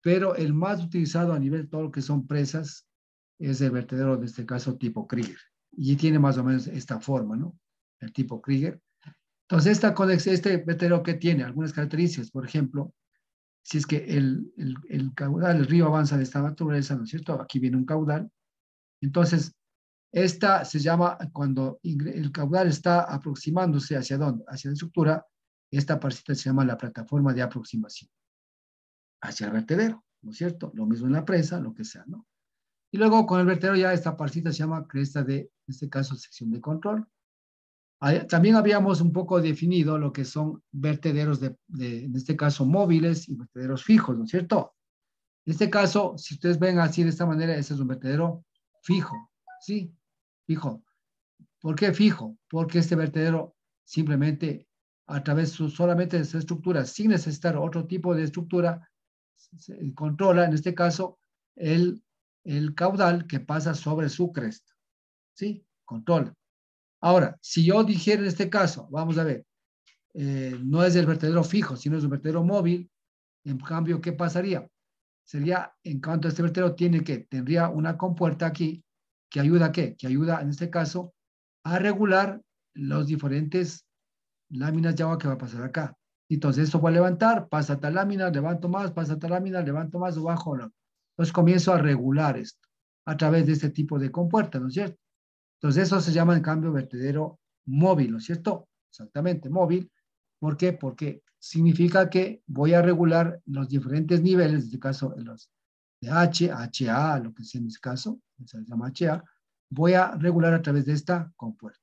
pero el más utilizado a nivel de todo lo que son presas es el vertedero, de este caso, tipo Krieger. Y tiene más o menos esta forma, ¿no? El tipo Krieger. Entonces, esta conexión, este vertedero que tiene algunas características, por ejemplo, si es que el, el, el caudal, el río avanza de esta naturaleza, ¿no es cierto? Aquí viene un caudal. Entonces, esta se llama, cuando el caudal está aproximándose hacia dónde, hacia la estructura, esta partecita se llama la plataforma de aproximación hacia el vertedero, ¿no es cierto? Lo mismo en la presa, lo que sea, ¿no? Y luego con el vertedero ya esta partecita se llama cresta de, en este caso, sección de control. Ahí, también habíamos un poco definido lo que son vertederos, de, de, en este caso, móviles y vertederos fijos, ¿no es cierto? En este caso, si ustedes ven así de esta manera, ese es un vertedero fijo, ¿sí? Fijo. ¿Por qué fijo? Porque este vertedero simplemente, a través su, solamente de esa estructura, sin necesitar otro tipo de estructura, se controla, en este caso, el, el caudal que pasa sobre su cresta, ¿sí? Controla. Ahora, si yo dijera en este caso, vamos a ver, eh, no es el vertedero fijo, sino es un vertedero móvil, en cambio, ¿qué pasaría? Sería, en cuanto a este vertedero, tiene que, tendría una compuerta aquí, que ayuda a qué? Que ayuda, en este caso, a regular los diferentes láminas de agua que va a pasar acá. Entonces, esto va a levantar, pasa a tal lámina, levanto más, pasa a tal lámina, levanto más, o bajo. No. Entonces, comienzo a regular esto a través de este tipo de compuerta, ¿no es cierto? Entonces, eso se llama, en cambio, vertedero móvil, ¿no es cierto? Exactamente, móvil. ¿Por qué? Porque significa que voy a regular los diferentes niveles, en este caso, los de H, H A, lo que sea en este caso, se llama H A, voy a regular a través de esta compuerta.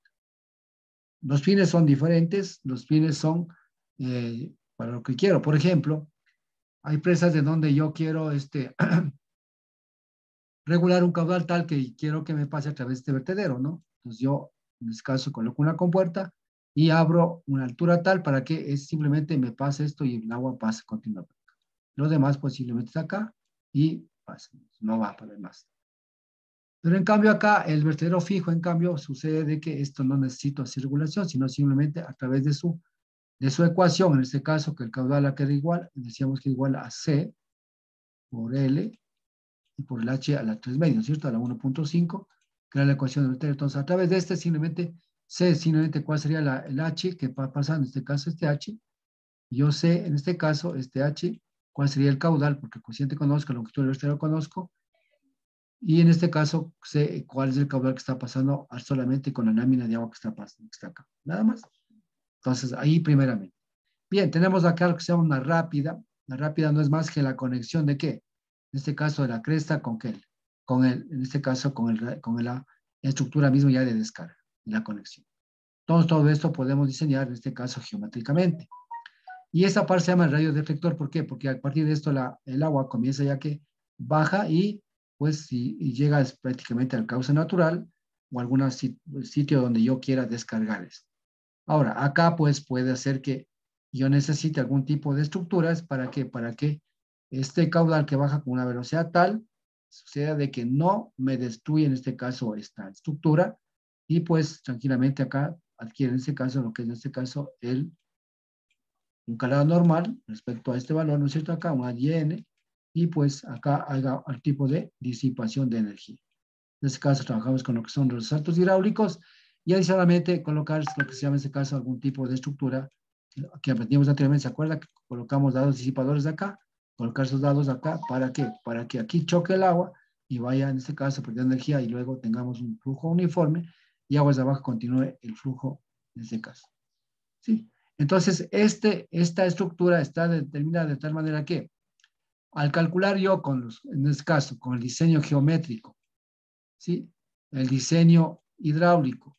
Los fines son diferentes, los fines son eh, para lo que quiero. Por ejemplo, hay presas de donde yo quiero este, regular un caudal tal que quiero que me pase a través de este vertedero, ¿no? Entonces yo, en este caso, coloco una compuerta y abro una altura tal para que es, simplemente me pase esto y el agua pase continuamente. Lo demás posiblemente está acá y pasa, no va para más. Pero en cambio acá, el vertedero fijo, en cambio, sucede de que esto no necesita circulación, sino simplemente a través de su, de su ecuación, en este caso, que el caudal acá era igual, decíamos que igual a C por L y por el H a la tres medios, ¿cierto? A la uno punto cinco, que era la ecuación del vertedero. Entonces, a través de este, simplemente, C, simplemente, ¿cuál sería la, el H que va a pasar? En este caso, este H. Yo sé, en este caso, este H, cuál sería el caudal, porque el cociente conozco, la longitud del vertedero conozco, y en este caso sé cuál es el caudal que está pasando solamente con la lámina de agua que está pasando, que está acá. Nada más. Entonces, ahí primeramente. Bien, tenemos acá lo que se llama una rápida. La rápida no es más que la conexión de qué. En este caso de la cresta con qué. Con el, en este caso con, el, con la estructura misma ya de descarga, la conexión. Entonces, todo esto podemos diseñar, en este caso, geométricamente. Y esa parte se llama el radio deflector. ¿Por qué? Porque a partir de esto la, el agua comienza ya que baja y pues si y llega prácticamente al cauce natural o algún sitio donde yo quiera descargar esto. Ahora, acá pues puede hacer que yo necesite algún tipo de estructuras para que, para que este caudal que baja con una velocidad tal, suceda de que no me destruya en este caso esta estructura y pues tranquilamente acá adquiere en este caso lo que es en este caso el, un calado normal respecto a este valor, ¿no es cierto? Acá un A y N, y pues acá haga el tipo de disipación de energía. En este caso trabajamos con lo que son los saltos hidráulicos y adicionalmente colocar lo que se llama en este caso algún tipo de estructura que aprendimos anteriormente. ¿Se acuerda que colocamos dados disipadores de acá? Colocar esos dados acá, ¿para qué? Para que aquí choque el agua y vaya en este caso perdiendo energía y luego tengamos un flujo uniforme y aguas de abajo continúe el flujo en este caso. ¿Sí? Entonces, este, esta estructura está determinada de tal manera que al calcular yo, con los, en este caso, con el diseño geométrico, ¿sí? El diseño hidráulico.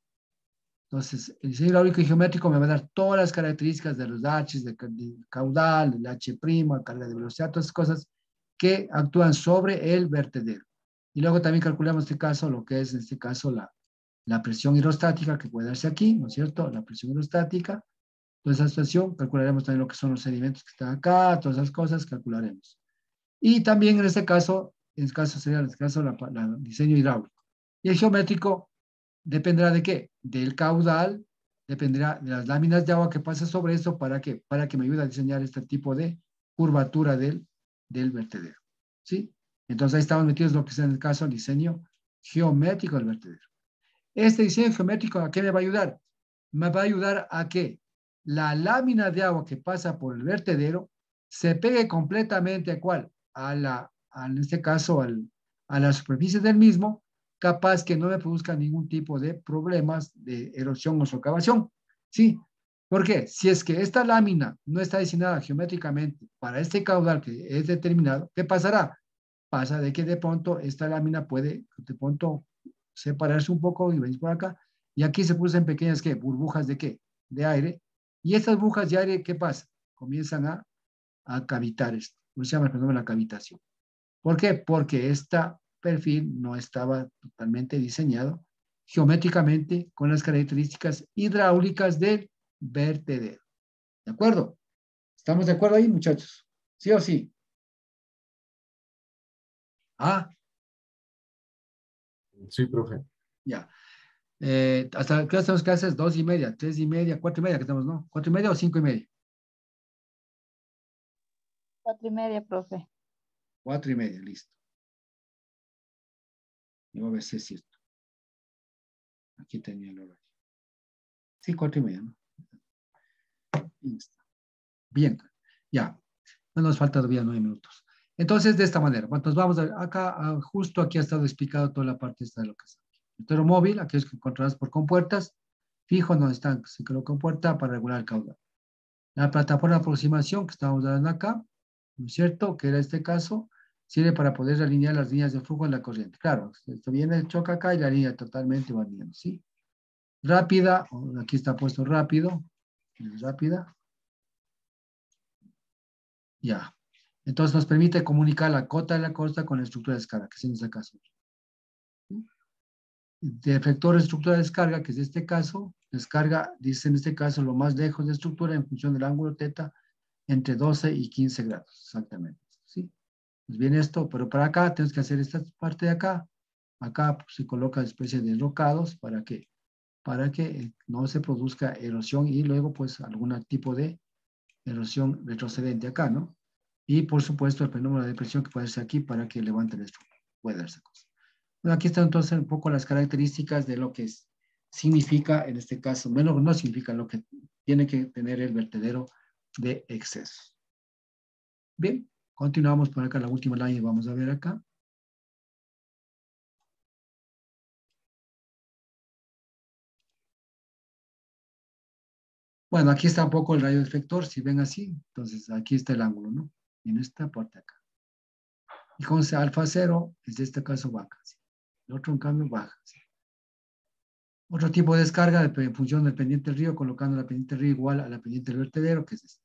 Entonces, el diseño hidráulico y geométrico me va a dar todas las características de los H, de, de caudal, el H', carga de velocidad, todas esas cosas que actúan sobre el vertedero. Y luego también calculamos en este caso lo que es, en este caso, la, la presión hidrostática que puede darse aquí, ¿no es cierto? La presión hidrostática. Toda esa situación, calcularemos también lo que son los sedimentos que están acá, todas esas cosas calcularemos. Y también en este caso, en este caso sería en este caso la, la, el diseño hidráulico. Y el geométrico dependerá de qué? Del caudal, dependerá de las láminas de agua que pasa sobre esto, ¿para qué? Para que me ayude a diseñar este tipo de curvatura del, del vertedero. ¿Sí? Entonces ahí estamos metidos lo que es en el caso del diseño geométrico del vertedero. Este diseño geométrico, ¿a qué me va a ayudar? Me va a ayudar a que la lámina de agua que pasa por el vertedero se pegue completamente a cuál, a la, a, en este caso al, a la superficie del mismo, capaz que no me produzca ningún tipo de problemas de erosión o socavación. ¿Sí? ¿Por qué? Si es que esta lámina no está diseñada geométricamente para este caudal que es determinado, ¿qué pasará? Pasa de que de pronto esta lámina puede de pronto separarse un poco y venir por acá, y aquí se producen pequeñas ¿qué? Burbujas de qué? De aire, y estas burbujas de aire, ¿qué pasa? Comienzan a, a cavitar esto, se llama el fenómeno de la cavitación. ¿Por qué? Porque este perfil no estaba totalmente diseñado geométricamente con las características hidráulicas del vertedero. ¿De acuerdo? ¿Estamos de acuerdo ahí, muchachos? ¿Sí o sí? Ah, Sí, profe. ya. Eh, ¿hasta qué hora tenemos clases? Dos y media, tres y media, cuatro y media que estamos, ¿no? ¿Cuatro y media o cinco y media? Cuatro y media, profe. Cuatro y media, listo. Yo a ver si es cierto. Aquí tenía el horario. Sí, cuatro y media, ¿no? Bien, ya. No nos falta todavía nueve minutos. Entonces, de esta manera, entonces vamos a, acá, a, justo aquí ha estado explicado toda la parte esta de lo que es. El móvil, aquellos que encontrarás por compuertas, fijo no están, se coloca compuerta para regular el caudal. La plataforma de aproximación que estamos dando acá, ¿no es cierto? Que era este caso, sirve para poder alinear las líneas de flujo en la corriente. Claro, esto viene, choca acá y la línea totalmente va bien, ¿sí? Rápida, aquí está puesto rápido, rápida. Ya. Entonces nos permite comunicar la cota de la costa con la estructura de descarga, que es en este caso. De efector de estructura de descarga, que es este caso, descarga, dice en este caso, lo más lejos de estructura en función del ángulo teta, entre doce y quince grados, exactamente. ¿Sí? Pues bien esto, pero para acá tenemos que hacer esta parte de acá. Acá pues, se coloca especie de rocados, ¿para qué? Para que no se produzca erosión y luego pues algún tipo de erosión retrocedente acá, ¿no? Y por supuesto el fenómeno de depresión que puede ser aquí para que levante la estructura. Puede darse cosa. Bueno, aquí están entonces un poco las características de lo que es, significa en este caso, menos no significa lo que tiene que tener el vertedero de exceso. Bien, continuamos por acá la última línea y vamos a ver acá. Bueno, aquí está un poco el radio efector, si ven así, entonces aquí está el ángulo, ¿no? En esta parte acá. Y con alfa cero, en este caso baja, ¿sí? El otro en cambio baja, ¿sí? Otro tipo de descarga de, en función del pendiente del río, colocando la pendiente del río igual a la pendiente del vertedero, que es esta.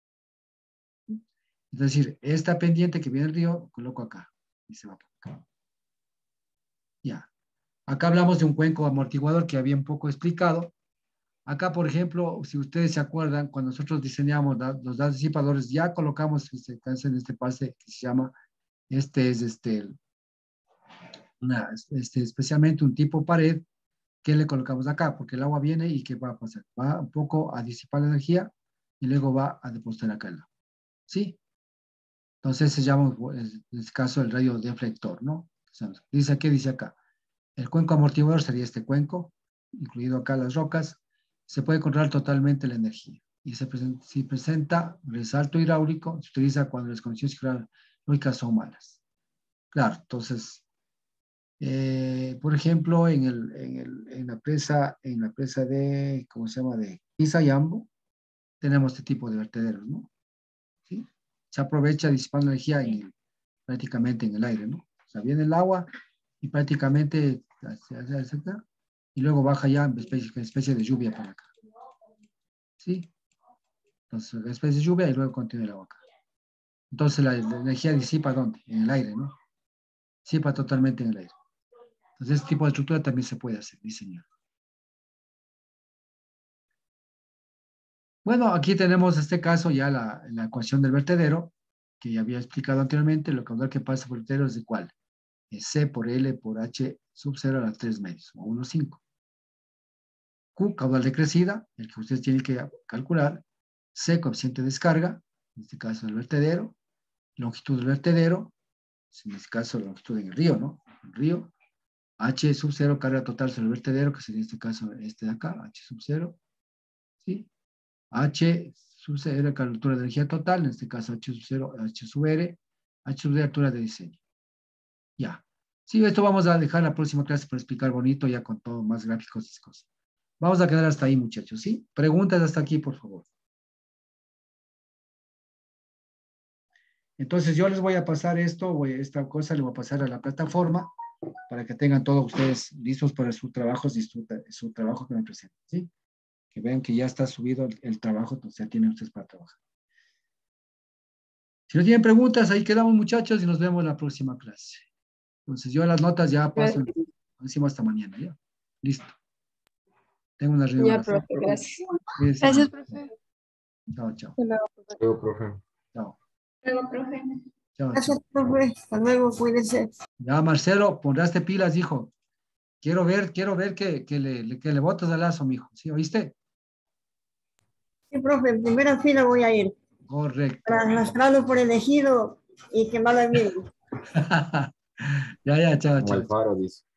Es decir, esta pendiente que viene del río, coloco acá. Y se va por acá. Ya. Acá hablamos de un cuenco amortiguador que había un poco explicado. Acá, por ejemplo, si ustedes se acuerdan, cuando nosotros diseñamos da, los datos disipadores, ya colocamos este, en este pase que se llama, este es este, una, este, especialmente un tipo pared, que le colocamos acá, porque el agua viene y ¿qué va a pasar? Va un poco a disipar la energía y luego va a depositar acá el agua. ¿Sí? Entonces se llama, en este caso, el radio deflector, ¿no? Dice aquí, dice acá. El cuenco amortiguador sería este cuenco, incluido acá las rocas. Se puede controlar totalmente la energía. Y se presenta, si presenta resalto hidráulico, se utiliza cuando las condiciones hidráulicas son malas. Claro, entonces, eh, por ejemplo, en, el, en, el, en, la presa, en la presa de, ¿cómo se llama? De Quisayambo, tenemos este tipo de vertederos, ¿no? ¿Sí? Se aprovecha disipando energía en el, prácticamente en el aire, ¿no? O sea, viene el agua y prácticamente y luego baja ya en especie, en especie de lluvia para acá. ¿Sí? Entonces, una especie de lluvia y luego continúa el agua acá. Entonces, la, la energía disipa ¿dónde? En el aire, ¿no? Disipa totalmente en el aire. Entonces, este tipo de estructura también se puede hacer, diseñar. Bueno, aquí tenemos este caso ya la, la ecuación del vertedero, que ya había explicado anteriormente, lo caudal que pasa por el vertedero es de cuál. Es C por L por H sub cero a las tres medios, o uno punto cinco. Q, caudal de crecida, el que ustedes tienen que calcular. C, coeficiente de descarga, en este caso el vertedero. longitud del vertedero, en este caso la longitud en el río, ¿no? El río. H sub cero, carga total sobre el vertedero, que sería en este caso este de acá, H sub cero. ¿Sí? H sub cero, carga altura de energía total, en este caso H sub cero, H sub R, H sub D, altura de diseño. Ya. Sí, esto vamos a dejar la próxima clase para explicar bonito, ya con todo, más gráficos y cosas. Vamos a quedar hasta ahí, muchachos, ¿sí? Preguntas hasta aquí, por favor. Entonces yo les voy a pasar esto, voy, esta cosa le voy a pasar a la plataforma para que tengan todos ustedes listos para sus trabajos y su, su trabajo que me presenten, ¿sí? Que vean que ya está subido el, el trabajo, entonces ya tienen ustedes para trabajar. Si no tienen preguntas, ahí quedamos, muchachos, y nos vemos en la próxima clase. Entonces yo las notas ya paso, encima hasta mañana, ¿ya? Listo. Tengo una reunión. Ya, profe, gracias. Sí, sí. Gracias, profe. Chao, chao. Luego, profe. Chao. Luego, profe. Chao, Gracias, chao. profe. Hasta luego, cuídense. Ya, Marcelo, pondrás pilas, hijo. Quiero ver, quiero ver que, que, le, que le botas al lazo, mijo. ¿Sí, oíste? Sí, profe, en primera fila voy a ir. Correcto. Para arrastrarlo por el ejido y quemarlo en vivo. Ya, ya, chao, Como chao. el faro, dice.